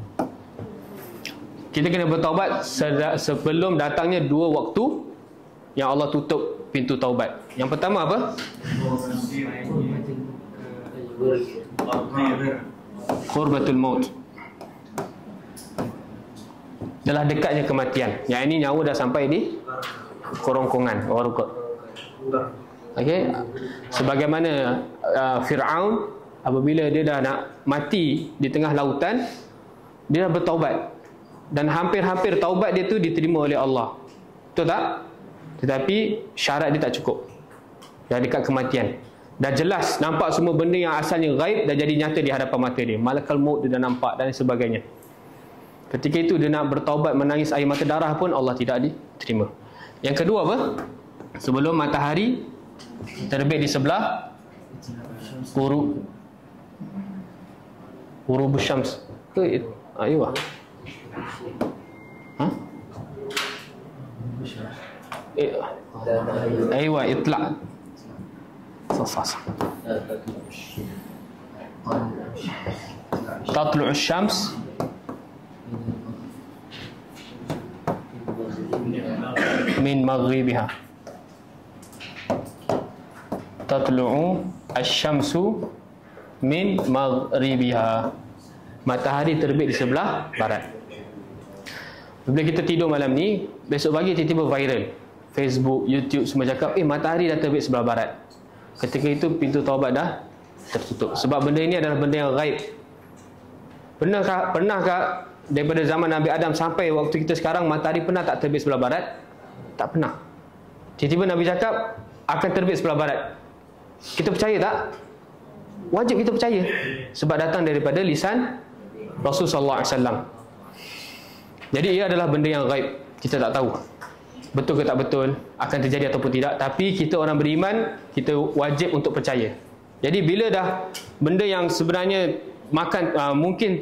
Kita kena bertaubat sebelum datangnya dua waktu yang Allah tutup pintu taubat. Yang pertama apa? Qurbatul maut. Telah dekatnya kematian. Yang ini nyawa dah sampai di kerongkongan, warukut. Okey, sebagaimana Fir'aun apabila dia dah nak mati di tengah lautan, dia dah bertaubat dan hampir-hampir taubat dia tu diterima oleh Allah. Betul tak? Tetapi syarat dia tak cukup. Dah dekat kematian. Dah jelas nampak semua benda yang asalnya gaib dah jadi nyata di hadapan mata dia. Malakal maut dia dah nampak dan sebagainya. Ketika itu dia nak bertaubat menangis air mata darah pun Allah tidak diterima. Yang kedua apa? Sebelum matahari terbit di sebelah Ghurub syams. Ayuh. Ha? Aywa itla. Sasa. Tatlu'u syams min maghribiha. Tatlu'u asy-syamsu min maghribiha. Matahari terbit di sebelah barat. Bila kita tidur malam ni, besok pagi tiba-tiba viral. Facebook, YouTube semua cakap, matahari dah terbit sebelah barat. Ketika itu pintu taubat dah tertutup. Sebab benda ini adalah benda yang gaib. Pernahkah daripada zaman Nabi Adam sampai waktu kita sekarang matahari pernah tak terbit sebelah barat? Tak pernah. Tiba-tiba Nabi cakap akan terbit sebelah barat. Kita percaya tak? Wajib kita percaya. Sebab datang daripada lisan Rasulullah SAW. Jadi ia adalah benda yang gaib. Kita tak tahu betul ke tak betul, akan terjadi ataupun tidak. Tapi kita orang beriman, kita wajib untuk percaya. Jadi bila dah benda yang sebenarnya mungkin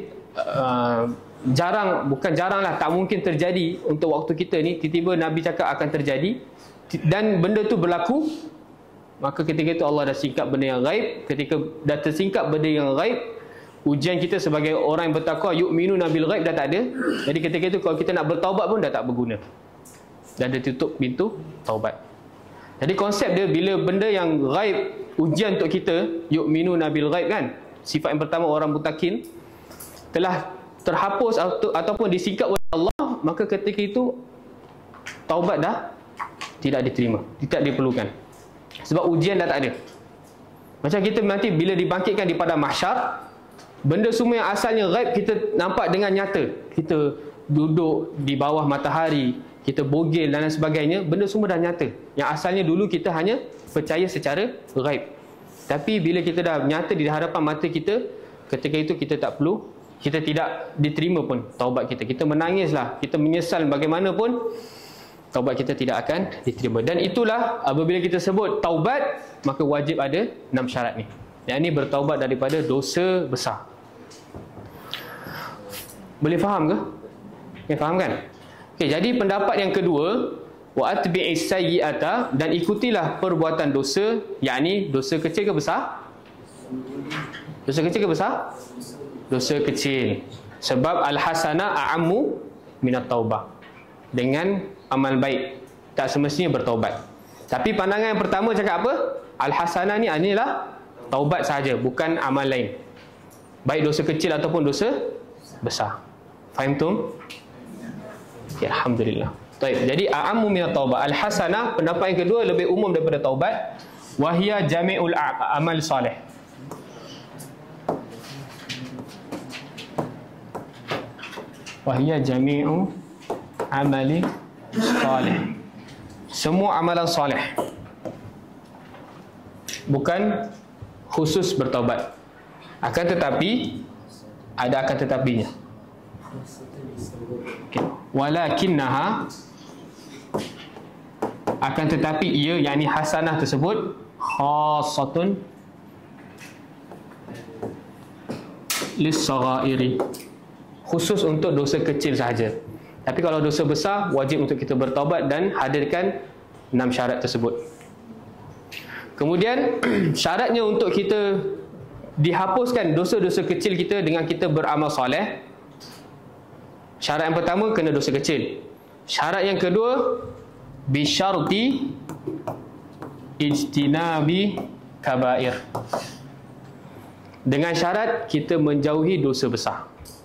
bukan jarang lah, tak mungkin terjadi untuk waktu kita ni, tiba-tiba Nabi cakap akan terjadi dan benda tu berlaku, maka ketika itu Allah dah singkap benda yang gaib. Ketika dah tersingkap benda yang gaib, ujian kita sebagai orang yang bertakwa, yu'minu nabil ghaib, dah tak ada. Jadi ketika itu kalau kita nak bertaubat pun dah tak berguna. Dan dia tutup pintu taubat. Jadi konsep dia, bila benda yang gaib, ujian untuk kita, yu'minu nabil ghaib kan, sifat yang pertama orang mutakin, telah terhapus ataupun disingkap oleh Allah, maka ketika itu taubat dah tidak diterima, tidak diperlukan. Sebab ujian dah tak ada. Macam kita nanti bila dibangkitkan di padang mahsyar, benda semua yang asalnya gaib kita nampak dengan nyata. Kita duduk di bawah matahari, kita bogel dan lain sebagainya, benda semua dah nyata. Yang asalnya dulu kita hanya percaya secara gaib. Tapi bila kita dah nyata di hadapan mata kita, ketika itu kita tak perlu, kita tidak diterima pun taubat kita. Kita menangislah, kita menyesal bagaimanapun, taubat kita tidak akan diterima. Dan itulah apabila kita sebut taubat, maka wajib ada 6 syarat ni. Yang ini bertaubat daripada dosa besar. Boleh faham ke? Okay, faham kan? Okay, jadi pendapat yang kedua, wa atbi'is sayyi'ata, dan ikutilah perbuatan dosa, yakni dosa kecil ke besar? Dosa kecil ke besar? Dosa kecil. Sebab al-hasanah a'ammu minat taubah. Dengan amal baik tak semestinya bertaubat. Tapi pandangan yang pertama cakap apa? Al-hasanah ni inilah taubat sahaja, bukan amal lain, baik dosa kecil ataupun dosa besar. Faham tu? Okay, alhamdulillah. Baik, jadi a'ammu minat taubah. Al-hasanah, pendapat yang kedua, lebih umum daripada taubat. Wahia jami'ul amal salih. Wahia jami'u amali salih. Semua amalan salih, bukan khusus bertaubat. Akan tetapi ada akan tetapinya. Okay. Walakinnaha, akan tetapi ia, yakni hasanah tersebut, khassatun lis-saghairi, khusus untuk dosa kecil sahaja. Tapi kalau dosa besar, wajib untuk kita bertaubat dan hadirkan 6 syarat tersebut. Kemudian syaratnya untuk kita dihapuskan dosa-dosa kecil kita dengan kita beramal soleh. Syarat yang pertama, kena dosa kecil. Syarat yang kedua, bisyarti ijtinabi kabair, dengan syarat kita menjauhi dosa besar.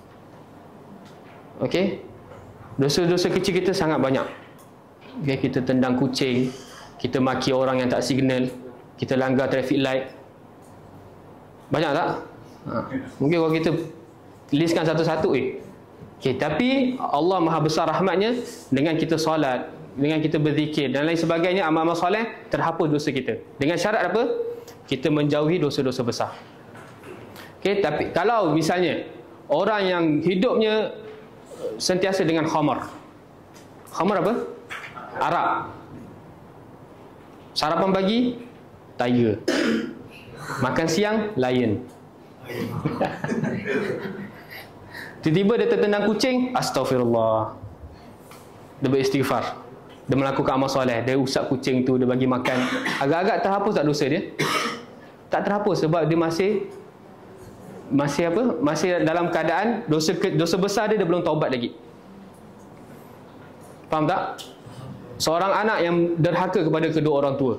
Okey, dosa-dosa kecil kita sangat banyak. Okay, kita tendang kucing, kita maki orang yang tak signal, kita langgar traffic light. Banyak tak? Mungkin kalau kita listkan satu-satu okay, tapi Allah Maha Besar rahmatnya, dengan kita solat, dengan kita berzikir dan lain sebagainya, amal-amal soleh, terhapus dosa kita. Dengan syarat apa? Kita menjauhi dosa-dosa besar. Okay, tapi kalau misalnya orang yang hidupnya sentiasa dengan khamar. Khamar apa? Arak. Sarapan pagi, tiger. Makan siang, lion. Tiba-tiba dia tertendang kucing, astagfirullah. Dia beristighfar. Dia melakukan amal soleh, dia usap kucing tu, dia bagi makan. Agak-agak terhapus tak dosa dia? Tak terhapus, sebab dia masih dalam keadaan dosa besar dia belum taubat lagi. Faham tak? Seorang anak yang derhaka kepada kedua orang tua.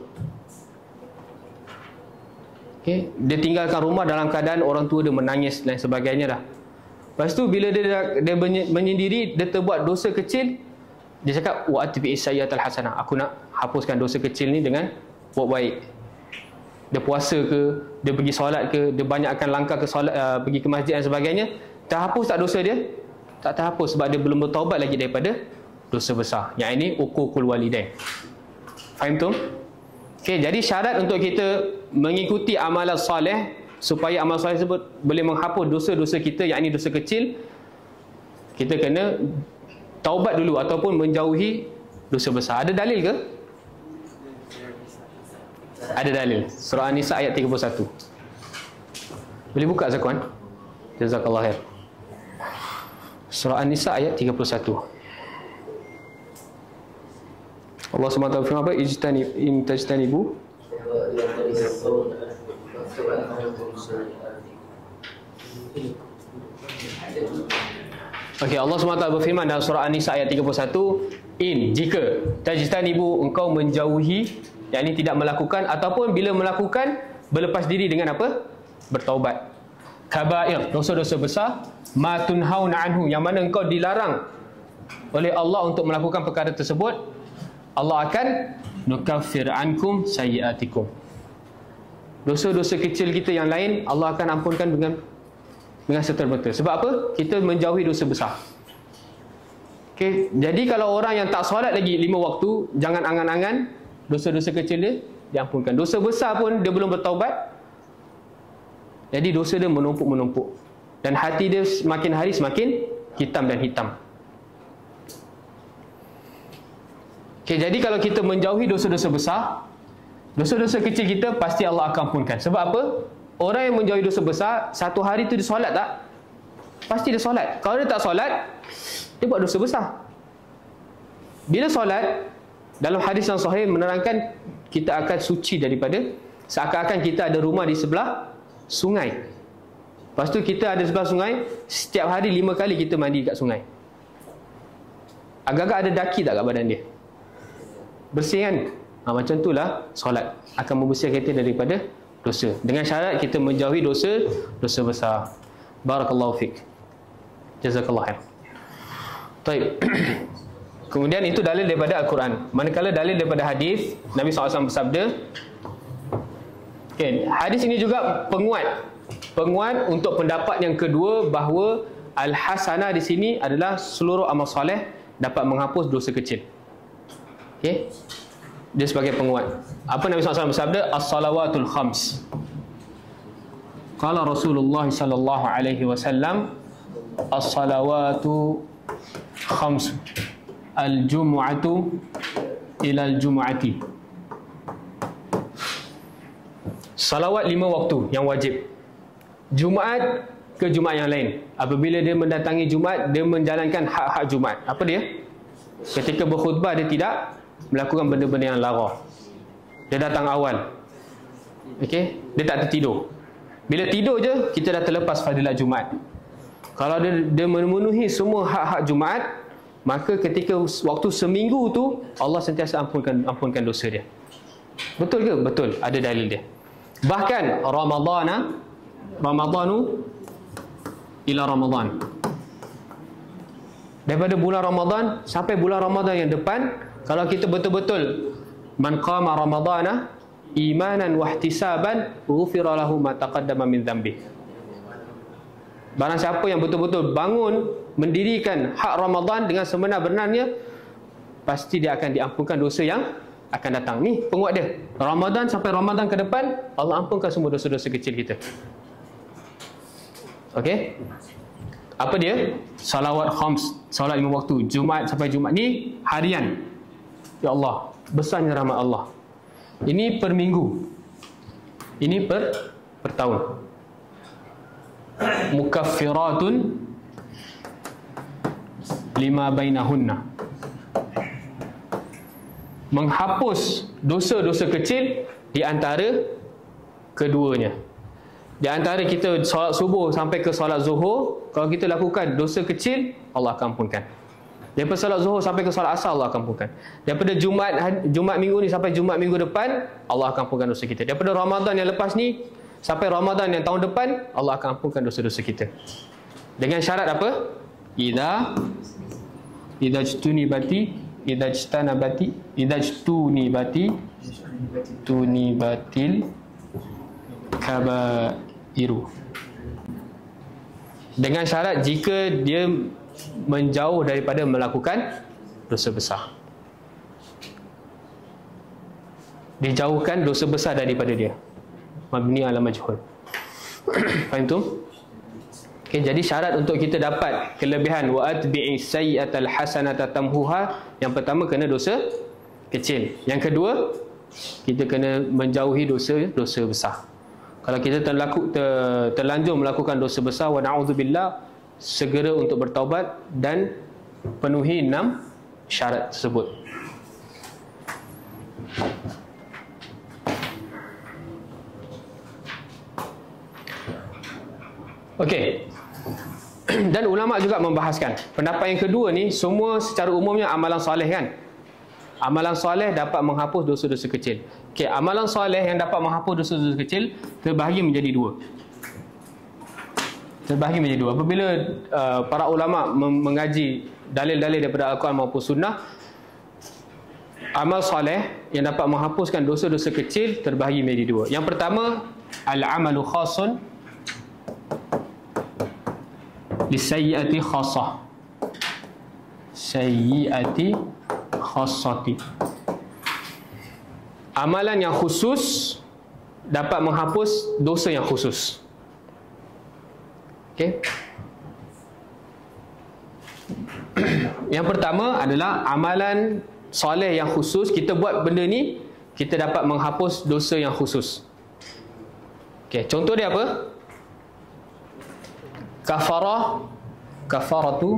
Okay, dia tinggalkan rumah dalam keadaan orang tua dia menangis dan sebagainya dah. Lepas tu bila dia menyendiri, dia terbuat dosa kecil, dia cakap wa atbi'is sayyi'atal hasanah, aku nak hapuskan dosa kecil ni dengan buat baik. Dia puasa ke, dia pergi solat ke, dia banyakkan langkah ke solat, pergi ke masjid dan sebagainya. Terhapus tak dosa dia? Tak terhapus, sebab dia belum bertaubat lagi daripada dosa besar. Yang ini uququl walidain. Faham tu? Okay, jadi syarat untuk kita mengikuti amalan soleh, supaya amal soleh tersebut boleh menghapus dosa-dosa kita, yang ini dosa kecil, kita kena taubat dulu ataupun menjauhi dosa besar. Ada dalil ke? Ada dalil. Surah An-Nisa ayat 31. Boleh buka Zakwan? Jazakallah khair. Surah An-Nisa ayat 31. Allah SWT firman apa? In tajtanibu. Okey, Allah SWT berfirman dalam surah An-Nisa ayat 31, jika tajtanibu, engkau menjauhi, yakni tidak melakukan, ataupun bila melakukan berlepas diri dengan apa? Bertaubat. Kabair, dosa-dosa besar, ma tunhauna anhu, yang mana engkau dilarang oleh Allah untuk melakukan perkara tersebut, Allah akan nukaffir ankum sayyiatikum. Dosa-dosa kecil kita yang lain Allah akan ampunkan dengan serta-merta. Sebab apa? Kita menjauhi dosa besar. Okay, jadi kalau orang yang tak solat lagi 5 waktu, jangan angan-angan dosa-dosa kecil dia diampunkan. Dosa besar pun dia belum bertaubat, jadi dosa dia menumpuk-menumpuk, dan hati dia semakin hari semakin hitam dan hitam. Okay, jadi kalau kita menjauhi dosa-dosa besar, dosa-dosa kecil kita pasti Allah akan ampunkan. Sebab apa? orang yang menjauhi dosa besar, satu hari tu dia solat tak? Pasti dia solat. Kalau dia tak solat, dia buat dosa besar. Bila solat, dalam hadis yang sahih menerangkan kita akan suci daripada, seakan-akan kita ada rumah di sebelah sungai. Lepas tu kita ada sebelah sungai, setiap hari 5 kali kita mandi kat sungai. Agak-agak ada daki tak kat badan dia? Bersih kan? Macam itulah solat akan membersihkan kita daripada dosa, dengan syarat kita menjauhi dosa besar. Barakallahu fiik. Jazakallahu khair. Baik. Kemudian itu dalil daripada Al-Quran. Manakala dalil daripada hadis, Nabi SAW bersabda, okay, hadis ini juga penguat untuk pendapat yang kedua, bahawa al-hasanah di sini adalah seluruh amal soleh dapat menghapus dosa kecil. Okay? Dia sebagai penguat. Apa Nabi SAW bersabda? As-salawatul khams. Qala Rasulullah sallallahu alaihi wasallam, as-salawatu khams. Al-jumu'atu ila al-jumu'ati. Salawat 5 waktu yang wajib. Jumaat ke Jumaat yang lain. Apabila dia mendatangi Jumaat, dia menjalankan hak-hak Jumaat. Apa dia? Ketika berkhutbah dia tidak melakukan benda-benda yang lara. Dia datang awal. Okey, dia tak tertidur. Bila tidur je, kita dah terlepas fadilat Jumaat. Kalau dia memenuhi semua hak-hak Jumaat, maka ketika waktu seminggu tu Allah sentiasa ampunkan dosa dia. Betul ke? Betul. Ada dalil dia. Bahkan Ramadanu ila Ramadan. Daripada bulan Ramadan sampai bulan Ramadan yang depan, kalau kita betul-betul man qama ramadana imanan wa ihtisaban ghufira lahu ma taqaddama min dhanbi. Barang siapa yang betul-betul bangun mendirikan hak Ramadan dengan sebenar-benarnya, pasti dia akan diampunkan dosa yang akan datang. Ni penguat dia. Ramadan sampai Ramadan ke depan, Allah ampunkan semua dosa-dosa kecil kita. Okey? Apa dia? Salawat khams, solat 5 waktu, Jumaat sampai Jumaat. Ni harian. Ya Allah, besarnya rahmat Allah. Ini per minggu. Ini per tahun. Mukaffiratun lima bainahunna. Menghapus dosa-dosa kecil di antara keduanya. Di antara kita solat subuh sampai ke solat zuhur, kalau kita lakukan dosa kecil, Allah akan ampunkan. Daripada solat zuhur sampai ke solat asar, Allah akan ampunkan. Daripada Jumaat minggu ni sampai Jumaat minggu depan, Allah akan ampunkan dosa kita. Daripada Ramadan yang lepas ni sampai Ramadan yang tahun depan, Allah akan ampunkan dosa-dosa kita. Dengan syarat apa? Idajtunibatil kabairu. Dengan syarat jika dia menjauh daripada melakukan dosa besar. Dijauhkan dosa besar daripada dia. Mabni ala majhul. Faham tu? Okay, jadi syarat untuk kita dapat kelebihan wa atbi'i sayyi'atal hasanata tamhuha, yang pertama kena dosa kecil. Yang kedua, kita kena menjauhi dosa besar. Kalau kita terlanjur melakukan dosa besar, wa na'udzubillah, segera untuk bertaubat dan penuhi 6 syarat tersebut. Okey. Dan ulama juga membahaskan pendapat yang kedua ni, semua secara umumnya amalan soleh kan. Amalan soleh dapat menghapus dosa-dosa kecil. Okey, amalan soleh yang dapat menghapus dosa-dosa kecil terbahagi menjadi 2. Apabila para ulama mengaji dalil-dalil daripada Al-Quran maupun Sunnah, amal soleh yang dapat menghapuskan dosa-dosa kecil terbahagi menjadi 2. Yang pertama, al-amalu khasun lisayyiati khassah. Sayyiati khassati. Amalan yang khusus dapat menghapus dosa yang khusus. Okey. Yang pertama adalah amalan soleh yang khusus. Kita buat benda ni, kita dapat menghapus dosa yang khusus. Okey, contoh dia apa? Kafaratu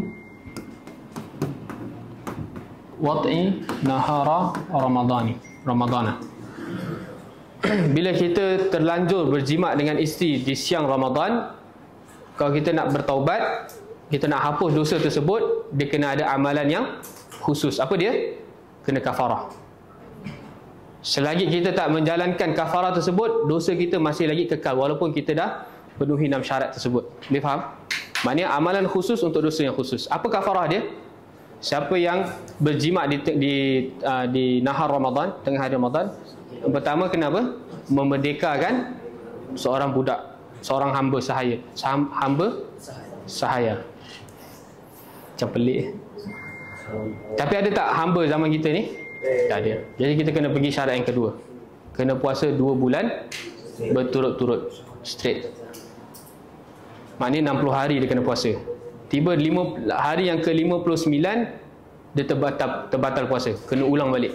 wad'i nahara Ramadana. Bila kita terlanjur berjimat dengan isteri di siang Ramadan, kalau kita nak bertaubat, kita nak hapus dosa tersebut, dia kena ada amalan yang khusus. Apa dia? Kena kafarah. Selagi kita tak menjalankan kafarah tersebut, dosa kita masih lagi kekal walaupun kita dah penuhi 6 syarat tersebut. Boleh faham? Maknanya amalan khusus untuk dosa yang khusus. Apa kafarah dia? Siapa yang berjimat di nahar Ramadan, tengah hari Ramadan, yang pertama kena apa? Memerdekakan seorang budak, seorang hamba sahaya. Hamba sahaya. Macam pelik. Tapi ada tak hamba zaman kita ni? Tak ada. Jadi kita kena pergi syarat yang kedua. Kena puasa 2 bulan berturut-turut, straight. Maknanya 60 hari dia kena puasa. Tiba hari yang ke-59 dia terbatal puasa, kena ulang balik.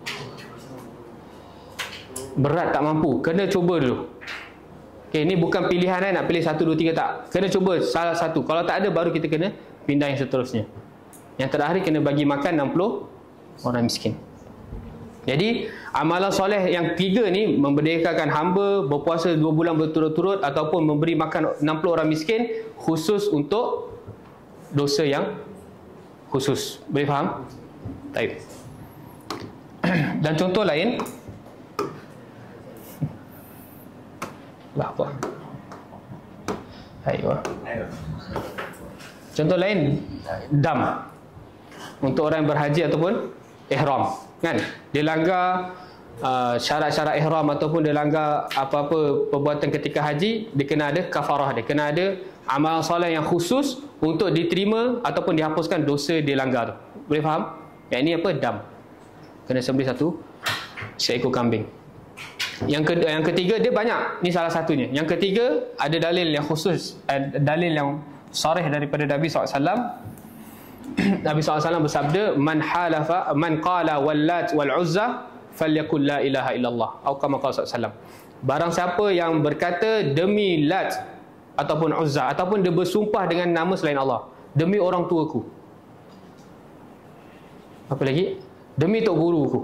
Berat tak mampu, kena cuba dulu. Okey, ini bukan pilihan nak pilih 1 2 3 tak. Kena cuba salah satu. Kalau tak ada baru kita kena pindah yang seterusnya. Yang terakhir kena bagi makan 60 orang miskin. Jadi amalan soleh yang 3 ni, memerdekakan hamba, berpuasa 2 bulan berturut-turut, ataupun memberi makan 60 orang miskin, khusus untuk dosa yang khusus. Boleh faham? Baik. Dan contoh lain, apa? Ayuh. Contoh lain, dam untuk orang yang berhaji ataupun ihram, kan? Dia langgar syarat-syarat ihram ataupun dia langgar apa-apa perbuatan ketika haji, dia kena ada kafarah, dia kena ada amalan soleh yang khusus untuk diterima ataupun dihapuskan dosa dia langgar tu. Boleh faham? Yang ini apa? Dam. Kena sembelih seekor kambing. Yang ketiga dia banyak, ni salah satunya. Yang ketiga ada dalil yang khusus, dalil yang sarih daripada Nabi SAW. Nabi SAW bersabda, man qala wallat wal uzza falyakul la ilaha illallah, atau kama qala SAW. Barang siapa yang berkata demi Lat ataupun Uzza, ataupun dia bersumpah dengan nama selain Allah, demi orang tuaku, apa lagi, demi tok guruku,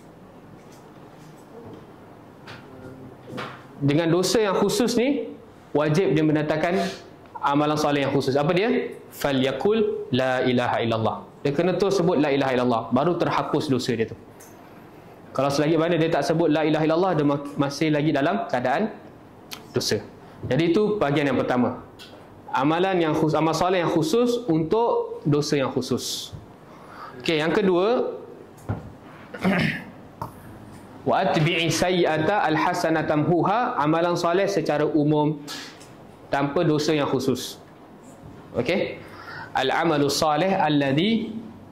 dengan dosa yang khusus ni wajib dia mendatangkan amalan soleh yang khusus. Apa dia? Falyakul la ilaha illallah. Dia kena terus sebut la ilaha illallah, baru terhapus dosa dia tu. Kalau selagi mana dia tak sebut la ilaha illallah, dia masih lagi dalam keadaan dosa. Jadi itu bahagian yang pertama. Amalan yang khusus, amal soleh yang khusus untuk dosa yang khusus. Okey, yang kedua, wa atbi'i sayyi'ata alhasanata tamhuha, amalan soleh secara umum tanpa dosa yang khusus. Okey, al-amalus salih alladhi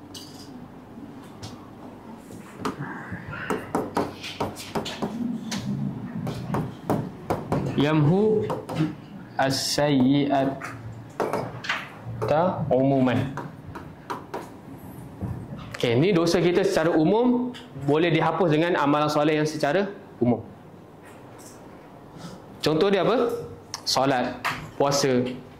yamhu as-sayyi'ata umuman. Okey, ni dosa kita secara umum boleh dihapus dengan amalan soleh yang secara umum. Contoh dia apa? Solat, puasa,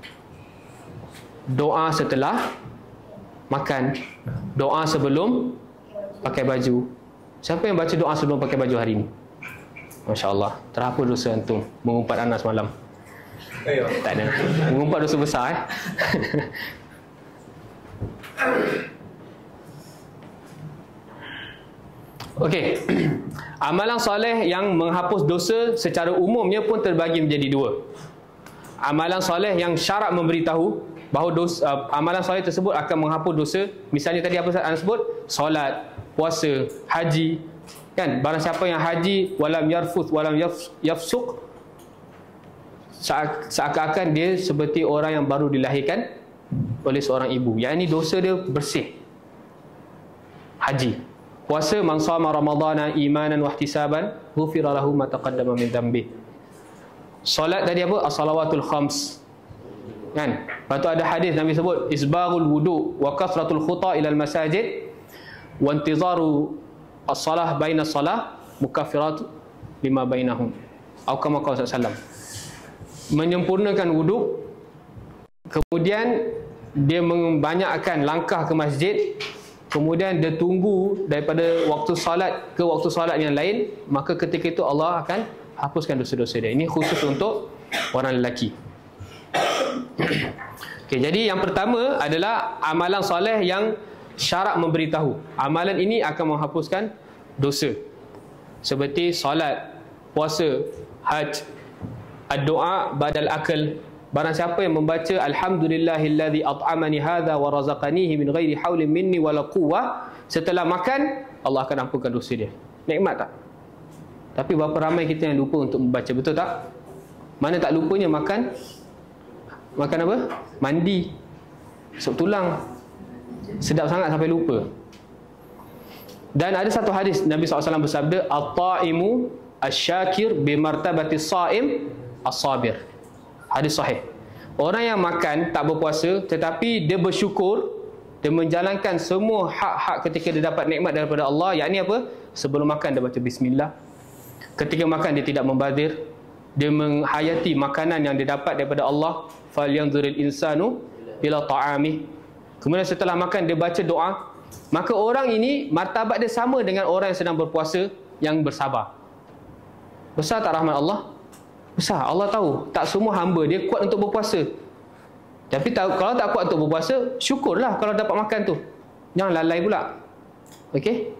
doa setelah makan, doa sebelum pakai baju. Siapa yang baca doa sebelum pakai baju hari ini? Masya Allah, terhapus dosa antum mengumpat anak semalam. Tak ada. Mengumpat dosa besar Okey. Amalan soleh yang menghapus dosa secara umumnya pun terbagi menjadi 2. Amalan soleh yang syarak memberitahu bahawa amalan soleh tersebut akan menghapus dosa. Misalnya tadi apa anda sebut? Solat, puasa, haji, kan? Barang siapa yang haji walam yarfuth walam yafsuq, seakan-akan dia seperti orang yang baru dilahirkan oleh seorang ibu. Yang ini dosa dia bersih. Haji. Puasa, man shama ramadhana imanan wa ihtisaban ghufira lahu ma taqaddama min dhanbi. Solat tadi apa? As-salawatul khams, kan? Lepas tu ada hadis Nabi sebut isbaghul wudu wa kasratul khuta ila al-masajid wa intizaru as-salah baina as-salah mukaffirat lima bainahum, atau kama qala sallallahu. menyempurnakan wuduk, kemudian dia membanyakkan langkah ke masjid, kemudian dia tunggu daripada waktu solat ke waktu solat yang lain, maka ketika itu Allah akan hapuskan dosa-dosa dia. Ini khusus untuk orang lelaki. Okay, jadi yang pertama adalah amalan soleh yang syarak memberitahu. Amalan ini akan menghapuskan dosa. Seperti solat, puasa, haj, ad-doa badal akal. Barang siapa yang membaca alhamdulillahillazi at'amani hadza wa razaqanihi min ghairi haulin minni wala quwwah, setelah makan Allah akan ampunkan dosa dia. Nikmat tak? Tapi berapa ramai kita yang lupa untuk membaca, betul tak? Mana tak lupanya makan apa? Mandi, sup tulang, sedap sangat sampai lupa. Dan ada satu hadis Nabi SAW bersabda, at-ta'imu asyakir bimartabati sa'im as-sabir. Hadis sahih. Orang yang makan tak berpuasa tetapi dia bersyukur, dia menjalankan semua hak-hak ketika dia dapat nikmat daripada Allah. Yakni apa? Sebelum makan dia baca bismillah, ketika makan dia tidak membazir, dia menghayati makanan yang dia dapat daripada Allah. Falyanzuril insanu ila ta'amih. Kemudian setelah makan dia baca doa. Maka orang ini martabat dia sama dengan orang yang sedang berpuasa yang bersabar. Besar tak rahmat Allah? Besar. Allah tahu tak semua hamba dia kuat untuk berpuasa. Tapi kalau tak kuat untuk berpuasa, syukurlah kalau dapat makan tu. Jangan lalai pula. Okey?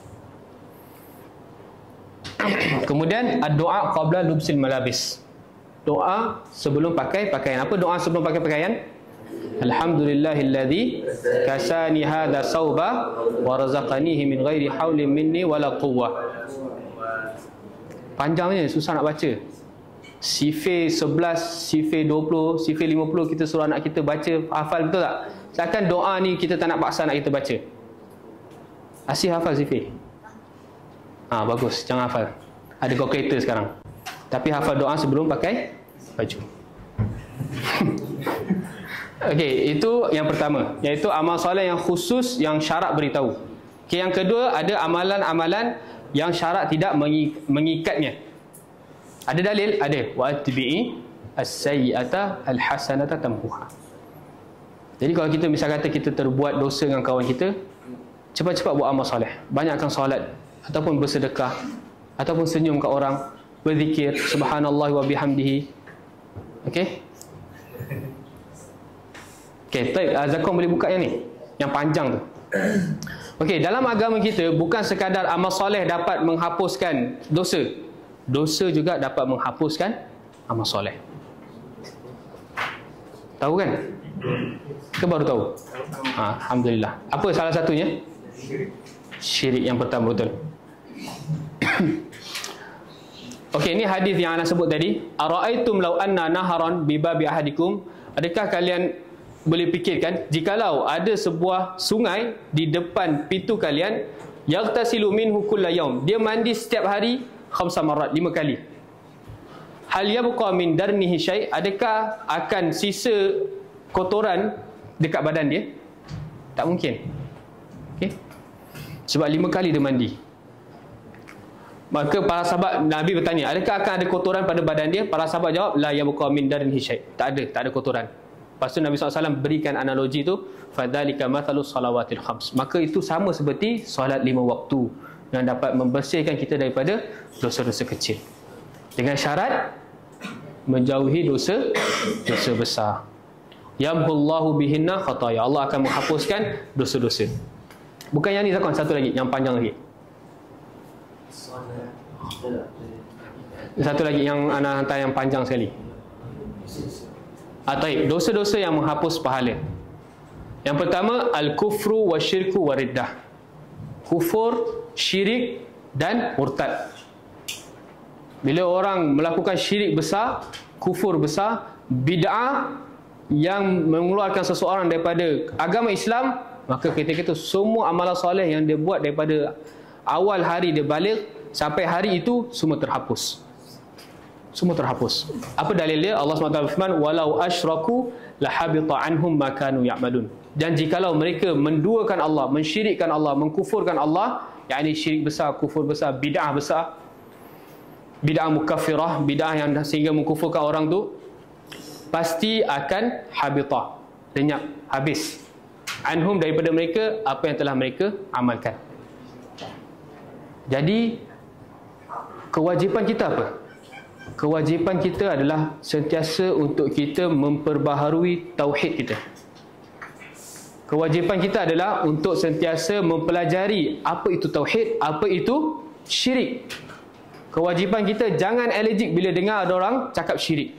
Kemudian doa qabla lubsil malabis. Doa sebelum pakai pakaian. Apa doa sebelum pakai pakaian? Alhamdulillahilladzi kasani hadza sauba wa razaqanihi min ghairi haulin minni wala quwwah. Panjangnya, susah nak baca. Sifir 11, sifir 20, sifir 50 kita suruh anak kita baca, hafal, betul tak? Seakan doa ni kita tak nak paksa anak kita baca. Asyik hafal sifir. Bagus, jangan hafal. Ada calculator sekarang. Tapi hafal doa sebelum pakai baju. Okey, itu yang pertama, iaitu amal soleh yang khusus yang syarak beritahu. Okey, yang kedua ada amalan-amalan yang syarak tidak mengikatnya. Ada dalil? Ada. Wa atbi'i as-sayyi'ata al-hasanata tamhuha. Jadi kalau kita misal kata kita terbuat dosa dengan kawan kita, cepat-cepat buat amal soleh. Banyakkan solat ataupun bersedekah ataupun senyum kat orang, berzikir subhanallah wa bihamdihi. Okey? Okey, baik, Zakon boleh buka yang ni, yang panjang tu. Okey, dalam agama kita bukan sekadar amal soleh dapat menghapuskan dosa. Dosa juga dapat menghapuskan amal soleh. Tahu kan? Ke baru tahu? Alhamdulillah. Apa salah satunya? Syirik yang pertama, betul. Okey, ini hadis yang ana sebut tadi. Ara'aitum law anna naharan bi babi ahadikum? Adakah kalian boleh fikirkan jikalau ada sebuah sungai di depan pintu kalian, yaghtasilu minhu kulla yaum, dia mandi setiap hari 5 marat, 5 kali. Hal yabqa min darnihi syai', adakah akan sisa kotoran dekat badan dia? Tak mungkin. Okey. Sebab 5 kali dia mandi. Maka para sahabat Nabi bertanya, adakah akan ada kotoran pada badan dia? Para sahabat jawab, la yabqa min darnihi syai'. Tak ada kotoran. Lepas tu Nabi SAW berikan analogi tu, fadzalika mathalus salawatil khams. Maka itu sama seperti solat 5 waktu yang dapat membersihkan kita daripada dosa-dosa kecil. Dengan syarat menjauhi dosa besar. Yamhullahu bihinna khataya. Allah akan menghapuskan dosa-dosa. Bukan yang ni Zakon, satu lagi yang panjang lagi. Satu lagi yang ana hantar yang panjang sekali. Taib, dosa-dosa yang menghapus pahala. Yang pertama, al-kufru wa syirku wa riddah. Kufur, syirik dan murtad. Bila orang melakukan syirik besar, kufur besar, bid'ah yang mengeluarkan seseorang daripada agama Islam, maka ketika itu semua amalan soleh yang dia buat daripada awal hari dia balik sampai hari itu semua terhapus. Semua terhapus. Apa dalil dia? Allah SWT berfirman, walau asyraku lahabita anhum ma kanu ya'malun. Dan jikalau mereka menduakan Allah, mensyirikkan Allah, mengkufurkan Allah, yakni syirik besar, kufur besar, bid'ah besar, bid'ah mukaffirah, bid'ah yang sehingga mengkufurkan orang tu, pasti akan habitah, lenyap, habis. Anhum, daripada mereka apa yang telah mereka amalkan. Jadi kewajipan kita apa? Kewajipan kita adalah sentiasa untuk kita memperbaharui tauhid kita. Kewajipan kita adalah untuk sentiasa mempelajari apa itu tauhid, apa itu syirik. Kewajipan kita jangan alergik bila dengar ada orang cakap syirik.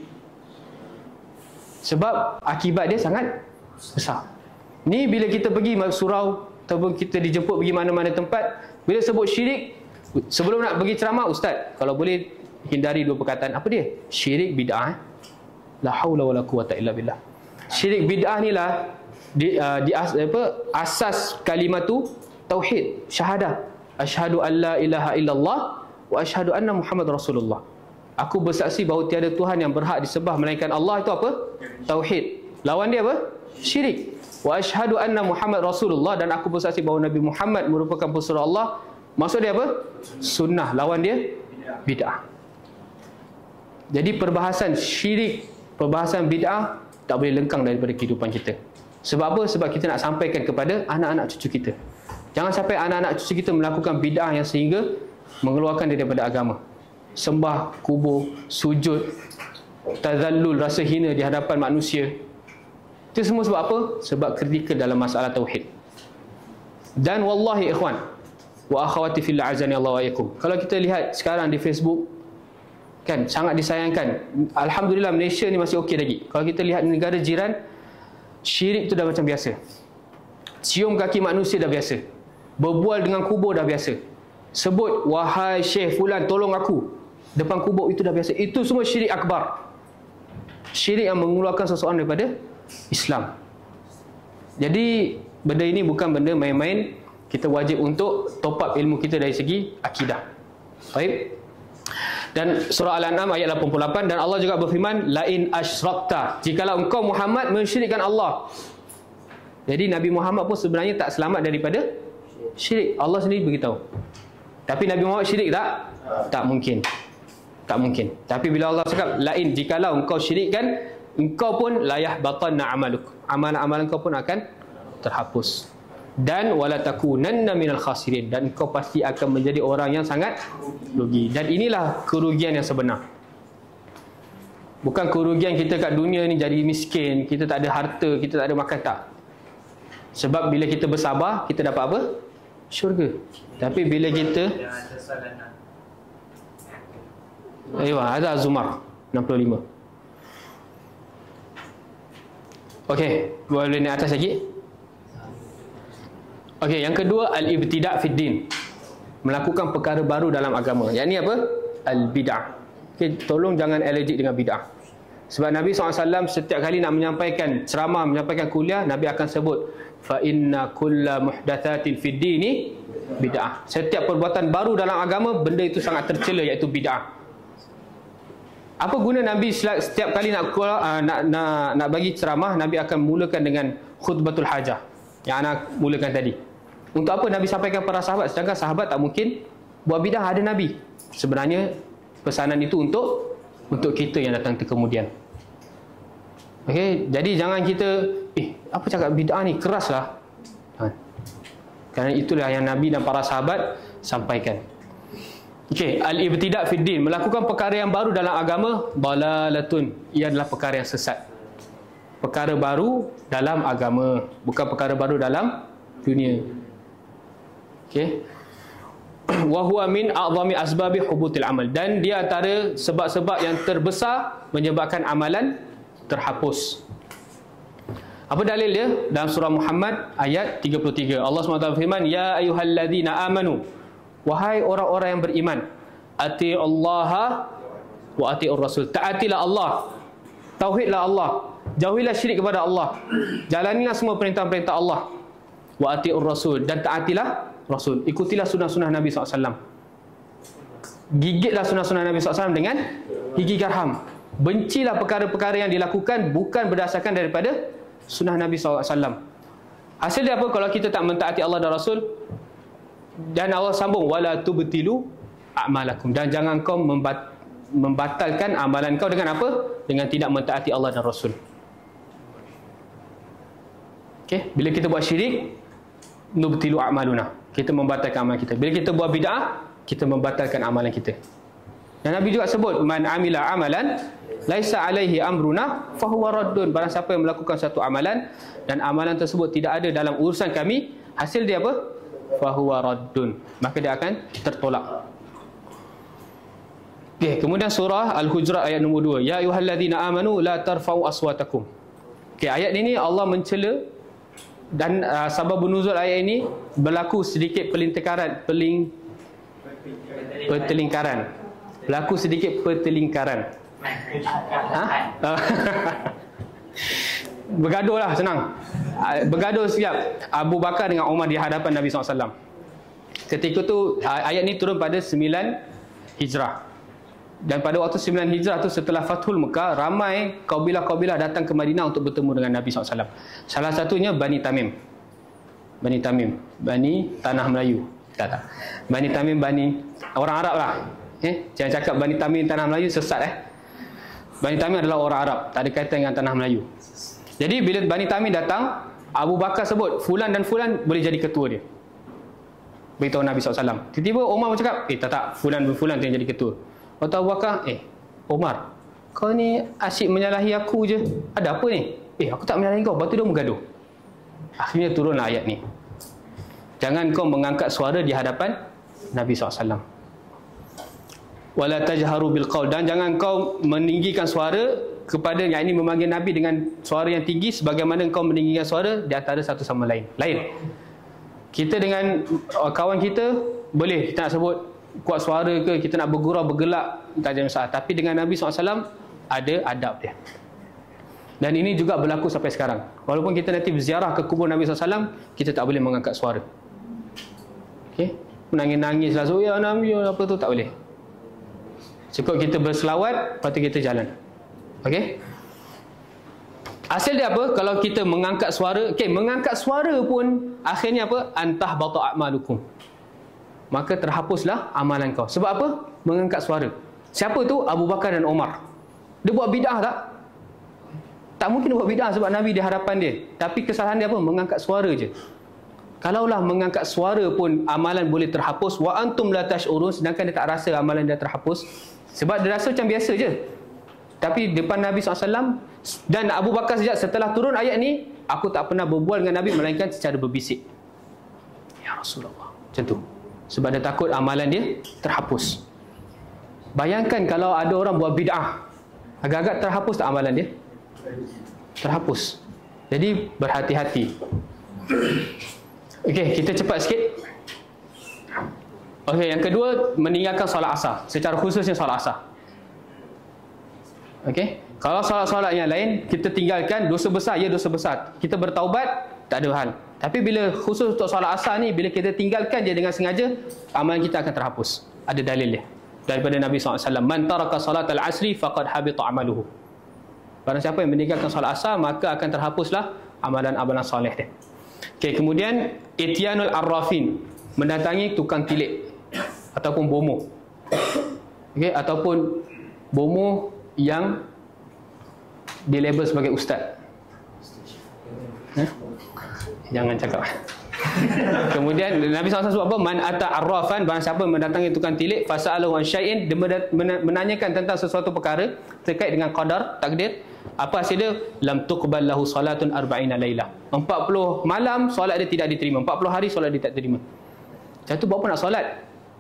Sebab akibat dia sangat besar. Ni bila kita pergi surau ataupun kita dijemput pergi mana-mana tempat, bila sebut syirik, sebelum nak pergi ceramah, ustaz, kalau boleh hindari dua perkataan. Apa dia? Syirik bid'ah. La haula wala quwata illa billah. Syirik bid'ah ni lah asas kalimat tu tauhid, syahadah. Asyhadu an la ilaha illallah wa asyhadu anna Muhammad Rasulullah. Aku bersaksi bahawa tiada Tuhan yang berhak disembah melainkan Allah. Itu apa? Tauhid. Lawan dia apa? Syirik. Wa asyhadu anna Muhammad Rasulullah, dan aku bersaksi bahawa Nabi Muhammad merupakan pesuruh Allah. Maksud dia apa? Sunnah. Lawan dia bid'ah. Jadi perbahasan syirik, perbahasan bid'ah tak boleh lengkang daripada kehidupan kita. Sebab apa? Sebab kita nak sampaikan kepada anak-anak cucu kita. Jangan sampai anak-anak cucu kita melakukan bid'ah yang sehingga mengeluarkan dia daripada agama. Sembah kubur, sujud, tazallul, rasa hina di hadapan manusia. Itu semua sebab apa? Sebab kritikal dalam masalah tauhid. Dan wallahi ikhwan wa akhawati fillah azani Allah wa iyyakum, kalau kita lihat sekarang di Facebook kan, sangat disayangkan. Alhamdulillah Malaysia ni masih okey lagi. Kalau kita lihat negara jiran, syirik tu dah macam biasa. Cium kaki manusia dah biasa. Berbual dengan kubur dah biasa. Sebut wahai Syekh fulan tolong aku depan kubur, itu dah biasa. Itu semua syirik akbar. Syirik yang mengeluarkan seseorang daripada Islam. Jadi benda ini bukan benda main-main. Kita wajib untuk top up ilmu kita dari segi akidah. Baik. Dan surah Al-An'am ayat 88, dan Allah juga berfirman, lain asyrakta, jikalau engkau Muhammad mensyirikkan Allah. Jadi Nabi Muhammad pun sebenarnya tak selamat daripada syirik. Allah sendiri beritahu. Tapi Nabi Muhammad syirik tak? Tak mungkin. Tak mungkin. Tapi bila Allah cakap lain, jikalau engkau syirikkan, engkau pun layah batanna amaluk, amalan-amalan kau pun akan terhapus. Dan wala takunanna minal khasirin, dan engkau pasti akan menjadi orang yang sangat rugi. Dan inilah kerugian yang sebenar. Bukan kerugian kita kat dunia ni jadi miskin, kita tak ada harta, kita tak ada makan, tak. Sebab bila kita bersabar, kita dapat apa? Syurga. Tapi bila kita ada Zumar 65. Okey, boleh naik atas lagi? Okey, yang kedua al-ibtida' fid din. Melakukan perkara baru dalam agama. Yang ni apa? Al-bid'ah. Okey, tolong jangan alergik dengan bid'ah. Sebab Nabi SAW setiap kali nak menyampaikan ceramah, menyampaikan kuliah, Nabi akan sebut fa inna kulla muhdatsatin fid dini bid'ah. Setiap perbuatan baru dalam agama, benda itu sangat tercela, iaitu bid'ah. Apa guna Nabi setiap kali nak bagi ceramah, Nabi akan mulakan dengan khutbatul hajah yang anak mulakan tadi. Untuk apa Nabi sampaikan para sahabat, sedangkan sahabat tak mungkin buat bidah, ada Nabi. Sebenarnya pesanan itu untuk kita yang datang kemudian. Okey, jadi jangan kita apa cakap bid'ah ni, keraslah. Kerana itulah yang Nabi dan para sahabat sampaikan. Okey, al-ibtida' fid din, melakukan perkara yang baru dalam agama, dalalatun, ia adalah perkara yang sesat. Perkara baru dalam agama, bukan perkara baru dalam dunia. Okey. Wa huwa min a'zami asbabi hubutil amal, dan dia antara sebab-sebab yang terbesar menyebabkan amalan terhapus. Apa dalil dia? Dalam surah Muhammad ayat 33. Allah SWT berfirman, ya ayyuhalladzina amanu, wahai orang-orang yang beriman, ati'ullaha wa ati'ur rasul, taatilah Allah, tauhidlah Allah, jauhilah syirik kepada Allah, jalanilah semua perintah-perintah Allah, wa ati'ur rasul, dan taatilah Rasul, ikutilah sunnah-sunnah Nabi SAW, gigitlah sunnah-sunnah Nabi SAW dengan gigi garham. Bencilah perkara-perkara yang dilakukan bukan berdasarkan daripada sunnah Nabi SAW. Hasil dia apa kalau kita tak mentaati Allah dan Rasul? Dan Allah sambung, wala tubtilu a'malakum, dan jangan kau membatalkan amalan kau dengan apa? Dengan tidak mentaati Allah dan Rasul. Okey, bila kita buat syirik, nubtilu a'maluna, kita membatalkan amalan kita. Bila kita buat bid'ah, kita membatalkan amalan kita. Dan Nabi juga sebut, man amila amalan laisa alaihi amruna fahuwa raddun. Barang siapa yang melakukan satu amalan dan amalan tersebut tidak ada dalam urusan kami, hasil dia apa? Fahuwa raddun, maka dia akan tertolak. Okay, kemudian surah Al-Hujurat ayat nombor 2. Ya ayyuhalladzina amanu la tarfa'u aswatakum. Okay, ayat ini Allah mencela, dan sabab nuzul ayat ini berlaku sedikit pertelingkaran. Berlaku sedikit pertelingkaran. Bergaduh lah, senang. Bergaduh siap Abu Bakar dengan Umar di hadapan Nabi SAW. Ketika tu ayat ni turun pada 9 Hijrah. Dan pada waktu 9 Hijrah tu, setelah Fathul Mekah, ramai kabilah-kabilah datang ke Madinah untuk bertemu dengan Nabi SAW. Salah satunya Bani Tamim. Bani Tanah Melayu. Tak. Bani Tamim, orang Arab lah. Jangan cakap Bani Tamim Tanah Melayu, sesat Bani Tamim adalah orang Arab, tak ada kaitan dengan Tanah Melayu. Jadi bila Bani Tamim datang, Abu Bakar sebut fulan dan fulan boleh jadi ketua dia. Beritahu Nabi SAW. Tiba-tiba Umar bercakap, tak, fulan dan fulan yang jadi ketua. Kata Abu Bakar, Umar, kau ni asyik menyalahi aku je. Ada apa ni? Aku tak menyalahi kau. Lepas tu dia bergaduh. Akhirnya turunlah ayat ni. Jangan kau mengangkat suara di hadapan Nabi SAW. Wala tajharu bil qaul, dan jangan kau meninggikan suara kepada, yang ini memanggil Nabi dengan suara yang tinggi sebagaimana kau meninggikan suara di antara satu sama lain. Kita dengan kawan kita boleh kita nak sebut kuat suara ke, kita nak bergurau, bergelak, tak ada masalah. Tapi dengan Nabi SAW ada adab dia. Dan ini juga berlaku sampai sekarang. Walaupun kita nanti berziarah ke kubur Nabi SAW, kita tak boleh mengangkat suara. Okay? Menangis-nangis lah, ya Nabi, apa tu, tak boleh. Cukup kita berselawat, lepas tu kita jalan. Okay? Hasil dia apa? Kalau kita mengangkat suara, mengangkat suara pun akhirnya apa? Antah bata a'malukum. Maka terhapuslah amalan kau. Sebab apa? Mengangkat suara. Siapa tu? Abu Bakar dan Umar. Dia buat bid'ah tak? Tak mungkin buat bid'ah sebab Nabi di hadapan dia. Tapi kesalahan dia apa? Mengangkat suara je. Kalaulah mengangkat suara pun amalan boleh terhapus, wa antum la tash'urun, sedangkan dia tak rasa amalan dia terhapus. Sebab dia rasa macam biasa je. Tapi depan Nabi SAW, dan Abu Bakar sejak setelah turun ayat ni, aku tak pernah berbual dengan Nabi melainkan secara berbisik. Ya Rasulullah. Macam tu. Sebab dia takut amalan dia terhapus. Bayangkan kalau ada orang buat bid'ah, agak-agak terhapus tak amalan dia? Terhapus. Jadi berhati-hati. Okey, kita cepat sikit. Okey, yang kedua, meninggalkan solat asar. Secara khususnya solat asar. Okey, kalau solat-solat yang lain kita tinggalkan, dosa besar, ya dosa besar. Kita bertaubat, tak ada hal. Tapi bila khusus untuk solat asar ni, bila kita tinggalkan dia dengan sengaja, amalan kita akan terhapus. Ada dalil dia daripada Nabi SAW. Man taraka salat al-asri faqad habita amaluhu. Barang siapa yang meninggalkan solat asar, maka akan terhapuslah amalan-amalan soleh dia. Okey, kemudian ityanul arrafin, mendatangi tukang tilik ataupun bomo. Okey, ataupun bomo yang dilabel sebagai ustaz. Jangan cakap. Kemudian Nabi SAW sebut apa? Man ata arrafan, barang siapa mendatangi tukang tilik, fasa'alahu an syai'in, dia menanyakan tentang sesuatu perkara terkait dengan qadar, takdir. Apa hasil dia? Lam tuqbal lahu salatun arba'ina lailah. 40 malam solat dia tidak diterima. 40 hari solat dia tak terima. Macam tu buat apa nak solat?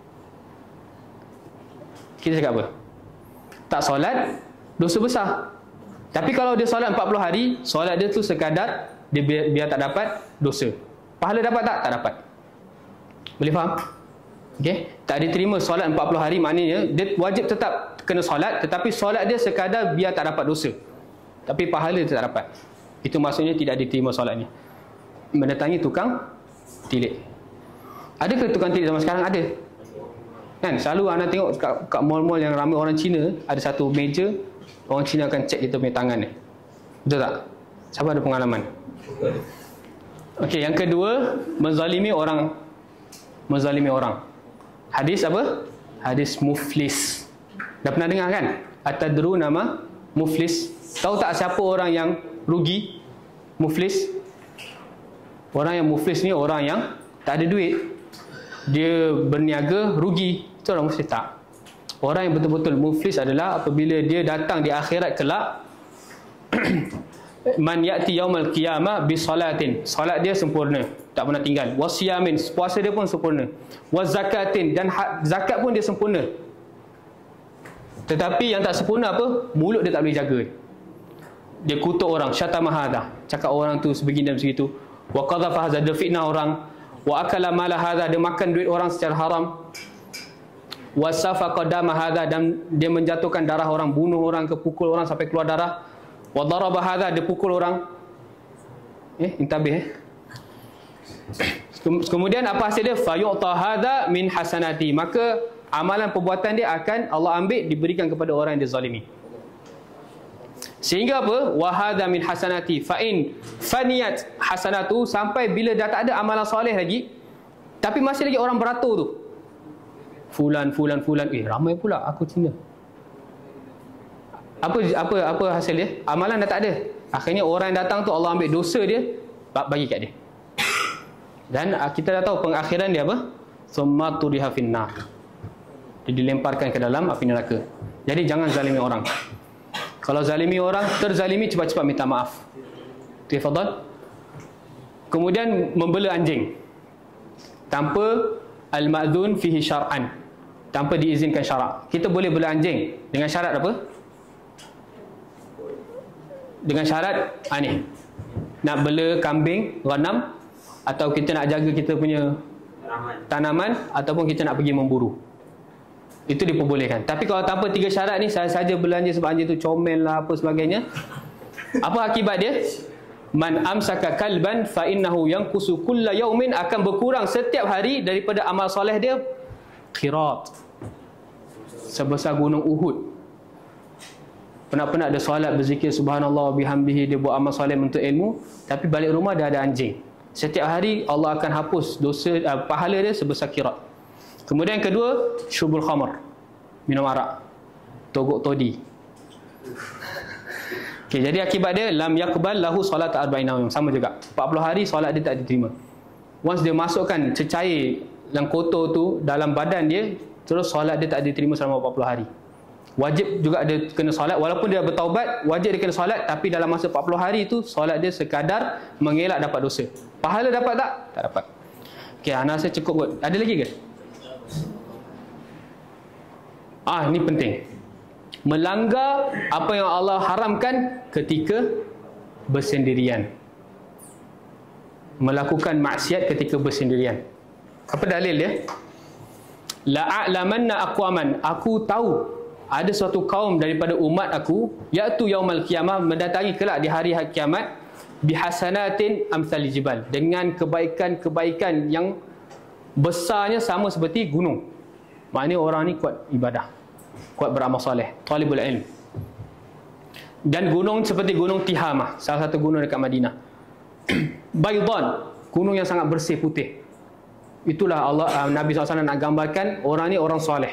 Kita cakap apa? Tak solat, dosa besar. Tapi kalau dia solat 40 hari, solat dia tu sekadar dia biar tak dapat dosa. Pahala dapat tak? Tak dapat. Boleh faham? Okey, tak diterima solat 40 hari, maknanya dia wajib tetap kena solat, tetapi solat dia sekadar biar tak dapat dosa. Tapi pahala dia tak dapat. Itu maksudnya tidak diterima solatnya. Mendatangi tukang tilik. Adakah tukang tilik zaman sekarang? Ada. Kan selalu anda tengok kat mall-mall yang ramai orang Cina, ada satu meja, orang Cina akan cek kita punya tangan ni. Betul tak? Siapa ada pengalaman? Okey, yang kedua, menzalimi orang. Menzalimi orang. Hadis apa? Hadis muflis. Dah pernah dengar kan? Atadru nama muflis. Tahu tak siapa orang yang rugi? Muflis. Orang yang muflis ni orang yang tak ada duit. Dia berniaga rugi. Itu orang muflis tak? Orang yang betul-betul muflis adalah apabila dia datang di akhirat kelak, man ya'ti yaumal qiyamah bi salatin. Salat dia sempurna, tak pernah tinggal. Wasiyamin, puasa dia pun sempurna. Wazakatin, dan zakat pun dia sempurna. Tetapi yang tak sempurna apa? Mulut dia tak boleh jaga. Dia kutuk orang, syatama hadha, cakap orang tu sebegini dan begitu. Wa qadhafa hadha, dia fitnah orang. Wa akala mala hadha, dia makan duit orang secara haram. Wa safaqa dama hadha, dan dia menjatuhkan darah orang, bunuh orang, pukul orang sampai keluar darah. Wa daraba hadha, dia pukul orang. Intabih. Kemudian apa hasil dia? Fayu'ta hadha min hasanati, maka amalan perbuatan dia akan Allah ambil, diberikan kepada orang yang dia zalimi. Sehingga apa? Wa hadha min hasanati fa in faniyat hasanatu, sampai bila dah tak ada amalan soleh lagi, tapi masih lagi orang beratur tu. Fulan. Ramai pula aku Cina. Apa hasil dia? Amalan dah tak ada. Akhirnya orang yang datang tu Allah ambil dosa dia, bagi kat dia. Dan kita dah tahu pengakhiran dia apa? Summa turiha finnar. Dia dilemparkan ke dalam api neraka. Jadi jangan zalimi orang. Kalau zalimi orang, terzalimi, cepat-cepat minta maaf. Tafadhal. Kemudian membela anjing tanpa al-ma'dzun fihi syar'an, tanpa diizinkan syarak. Kita boleh bela anjing dengan syarat apa? Dengan syarat ni, nak bela kambing, ghanam, atau kita nak jaga kita punya tanaman, ataupun kita nak pergi memburu. Itu diperbolehkan. Tapi kalau tanpa 3 syarat ni, saya saja bela anjing sebab anjing tu comel lah, apa sebagainya, apa akibat dia? Man amsaka kalban fa innahu yanqusu kulla yaumin, akan berkurang setiap hari daripada amal soleh dia qirat, sebesar gunung Uhud. Penat-penat dia solat, berzikir subhanallah bihamdihi, dia buat amal soleh untuk ilmu, tapi balik rumah dia ada anjing. Setiap hari Allah akan hapus dosa, pahala dia sebesar qirat. Kemudian yang kedua, syurbul khamr, minum arak, togok todi. Okay, jadi akibat dia lam yaqbal lahu salat arba'ina yawm, sama juga 40 hari solat dia tak diterima. Once dia masukkan cecair yang kotor tu dalam badan dia, terus solat dia tak diterima selama 40 hari. Wajib juga dia kena solat, walaupun dia bertaubat, wajib dia kena solat, tapi dalam masa 40 hari tu solat dia sekadar mengelak dapat dosa. Pahala dapat tak? Tak dapat. Okey, ana rasa cukup kot. Ada lagi ke? Ini penting. Melanggar apa yang Allah haramkan ketika bersendirian. Melakukan maksiat ketika bersendirian. Apa dalil dia? La'a'lamanna aqwaman, aku tahu ada suatu kaum daripada umat aku, yaitu yaumal qiyamah, mendatangi kelak di hari kiamat, bihasanatin amsal jibal, dengan kebaikan-kebaikan yang besarnya sama seperti gunung. Maknanya orang ni kuat ibadah, kuat beramal soleh, talibul ilm. Dan gunung seperti gunung Tihamah, salah satu gunung dekat Madinah. Baydan, gunung yang sangat bersih putih. Itulah Nabi SAW nak gambarkan orang ni orang soleh.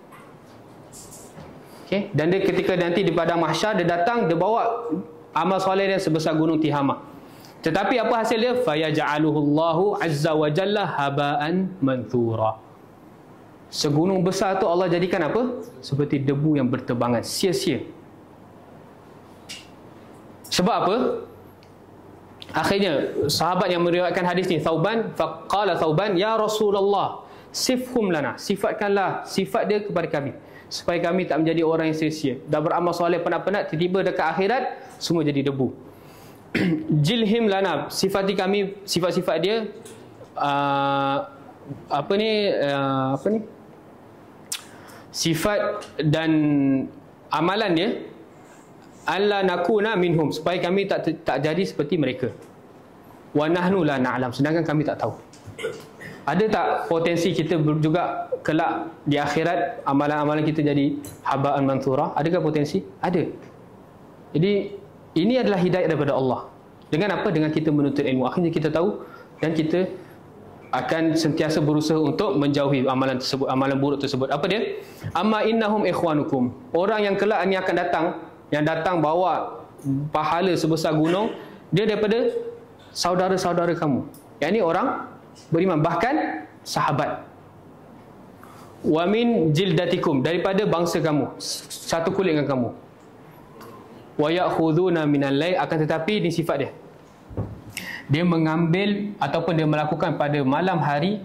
Okay? Dan dia ketika nanti di padang mahsyar, dia datang, dia bawa amal soleh dia sebesar gunung Tihamah. Tetapi apa hasil dia? Fayaj'aluhullahu azza wa jalla haba'an manthura. Segunung besar tu Allah jadikan apa? Seperti debu yang berterbangan, sia-sia. Sebab apa? Akhirnya sahabat yang meriwayatkan hadis ni, Thauban, faqala Thauban, ya Rasulullah, sifhum lana, sifatkanlah sifat dia kepada kami, supaya kami tak menjadi orang yang sia-sia, dah beramal soleh penat-penat, tiba-tiba dekat akhirat semua jadi debu. Jilhim lana, sifati kami sifat-sifat dia, apa ni sifat dan amalan dia, alla nakuna minhum, supaya kami tak jadi seperti mereka. Wa nahnu la na'lam, sedangkan kami tak tahu. Ada tak potensi kita juga kelak di akhirat amalan-amalan kita jadi haba'an manthura? Adakah potensi? Ada. Jadi ini adalah hidayah daripada Allah. Dengan apa? Dengan kita menuntut ilmu. Akhirnya kita tahu dan kita akan sentiasa berusaha untuk menjauhi amalan tersebut, amalan buruk tersebut. Apa dia? Amma innahum ikhwanukum. Orang yang kelak ini akan datang, yang datang bawa pahala sebesar gunung, dia daripada saudara-saudara kamu. Yang ini orang beriman, bahkan sahabat. Wa min jildatikum, daripada bangsa kamu, satu kulit dengan kamu. Wa ya'khuduna minal lail, akan tetapi ini sifat dia. Dia mengambil ataupun dia melakukan pada malam hari.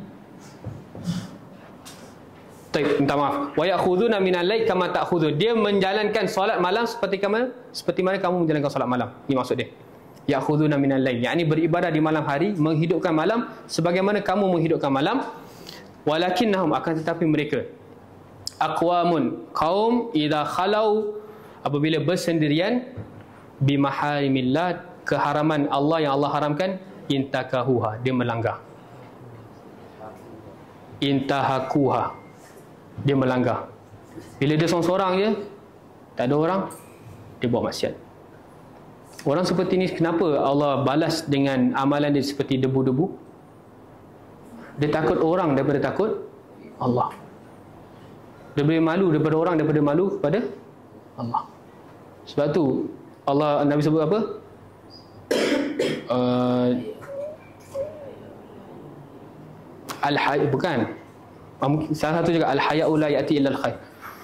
Minta maaf. Wa ya'khuduna minal lail kama ta'khudhu. Dia menjalankan solat malam seperti mana kamu menjalankan solat malam. Ini maksud dia. Ya'khuduna minal lail, yakni beribadah di malam hari, menghidupkan malam sebagaimana kamu menghidupkan malam. Walakinnahum, akan tetapi mereka, aqwamun, kaum, idza khalau, apabila bersendirian, bimaharimillah, keharaman Allah yang Allah haramkan, intakahuha, dia melanggar. Intahakuha, dia melanggar. Bila dia seorang-seorang je, tak ada orang, dia buat maksiat. Orang seperti ni, kenapa Allah balas dengan amalan dia seperti debu-debu? Dia takut orang daripada takut Allah. Dia boleh malu daripada orang daripada malu kepada Allah. Sebab tu Allah, Nabi sebut apa? Al-hay, bukan. Salah satu juga al-haya'u la ya'ti illa al-khair.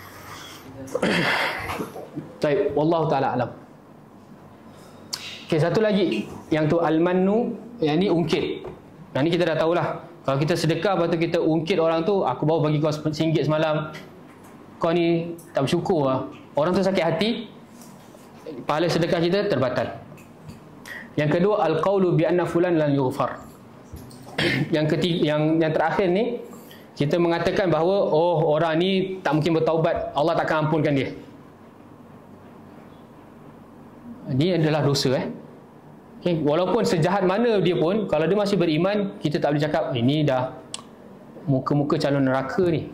Baik, wallahu taala alam. Okey, satu lagi yang tu al-mannu, yang ni ungkit. Yang ni kita dah tahulah. Kalau kita sedekah, lepas tu kita ungkit orang tu, aku baru bagi kau RM1 semalam, kau ni tak bersyukur lah. Orang tu sakit hati, pahala sedekah kita terbatal. Yang kedua, al-qawlu bi anna fulan lan yughfar. Yang ketiga, yang terakhir ni, kita mengatakan bahawa orang ni tak mungkin bertaubat, Allah takkan ampunkan dia. Ini adalah dosa. Okay. Walaupun sejahat mana dia pun, kalau dia masih beriman, kita tak boleh cakap ini dah muka-muka calon neraka ni.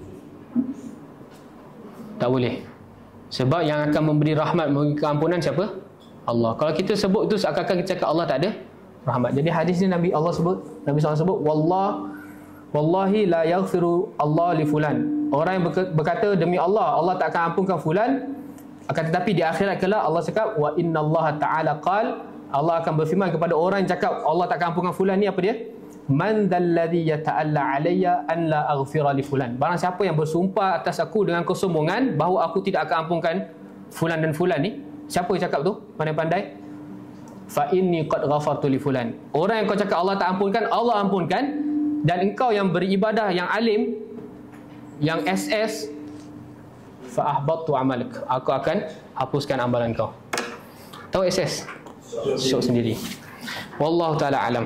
Tak boleh. Sebab yang akan memberi rahmat, memberi keampunan siapa? Allah. Kalau kita sebut tu seakan-akan kita cakap Allah tak ada rahmat. Jadi hadis ni Nabi SAW sebut, wallahi la yaghfiru Allah li fulan. Orang yang berkata demi Allah, Allah tak akan ampunkan fulan. Akan tetapi di akhirat kelak Allah cakap, wa innallaha ta'ala qal, Allah akan berfirman kepada orang yang cakap Allah tak akan ampunkan fulan ni, apa dia? Man dalladhi yata'alla alayya an la aghfira li fulan. Barang siapa yang bersumpah atas aku dengan kesombongan bahawa aku tidak akan ampunkan fulan dan fulan ni. Siapa yang cakap tu? Pandai-pandai. Fa inni qad ghafartu li fulan. Orang yang kau cakap Allah tak ampunkan, Allah ampunkan. Dan engkau yang beribadah, yang alim, yang SS, fa ahbattu amalak, aku akan hapuskan amalan kau. Tahu SS? Syok sendiri. Wallahu taala alam.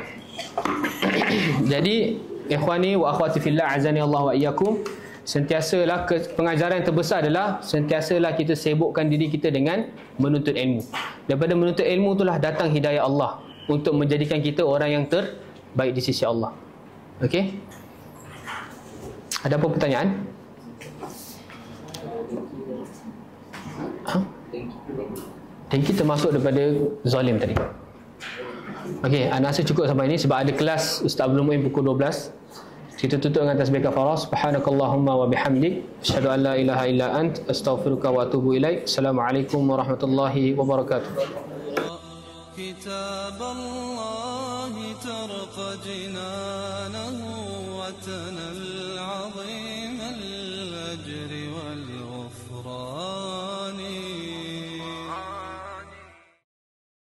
Jadi ikhwani wa akhwati fillah, azani Allah wa iyyakum, sentiasalah pengajaran yang terbesar adalah sentiasalah kita sibukkan diri kita dengan menuntut ilmu. Daripada menuntut ilmu itulah datang hidayah Allah untuk menjadikan kita orang yang terbaik di sisi Allah. Okey? Ada apa pertanyaan? Tengki termasuk daripada zalim tadi. Okey, ana rasa cukup sampai ini sebab ada kelas Ustaz Abdul Muin pukul 12. Kita tutup dengan tasbih kafarah. Subhanakallahumma wa bihamdik, asyhadu an la ilaha illa ant, astaghfiruka wa atubu ilaik. Assalamualaikum warahmatullahi wabarakatuh. Kitab Allah tarqa jinanahu wa tanal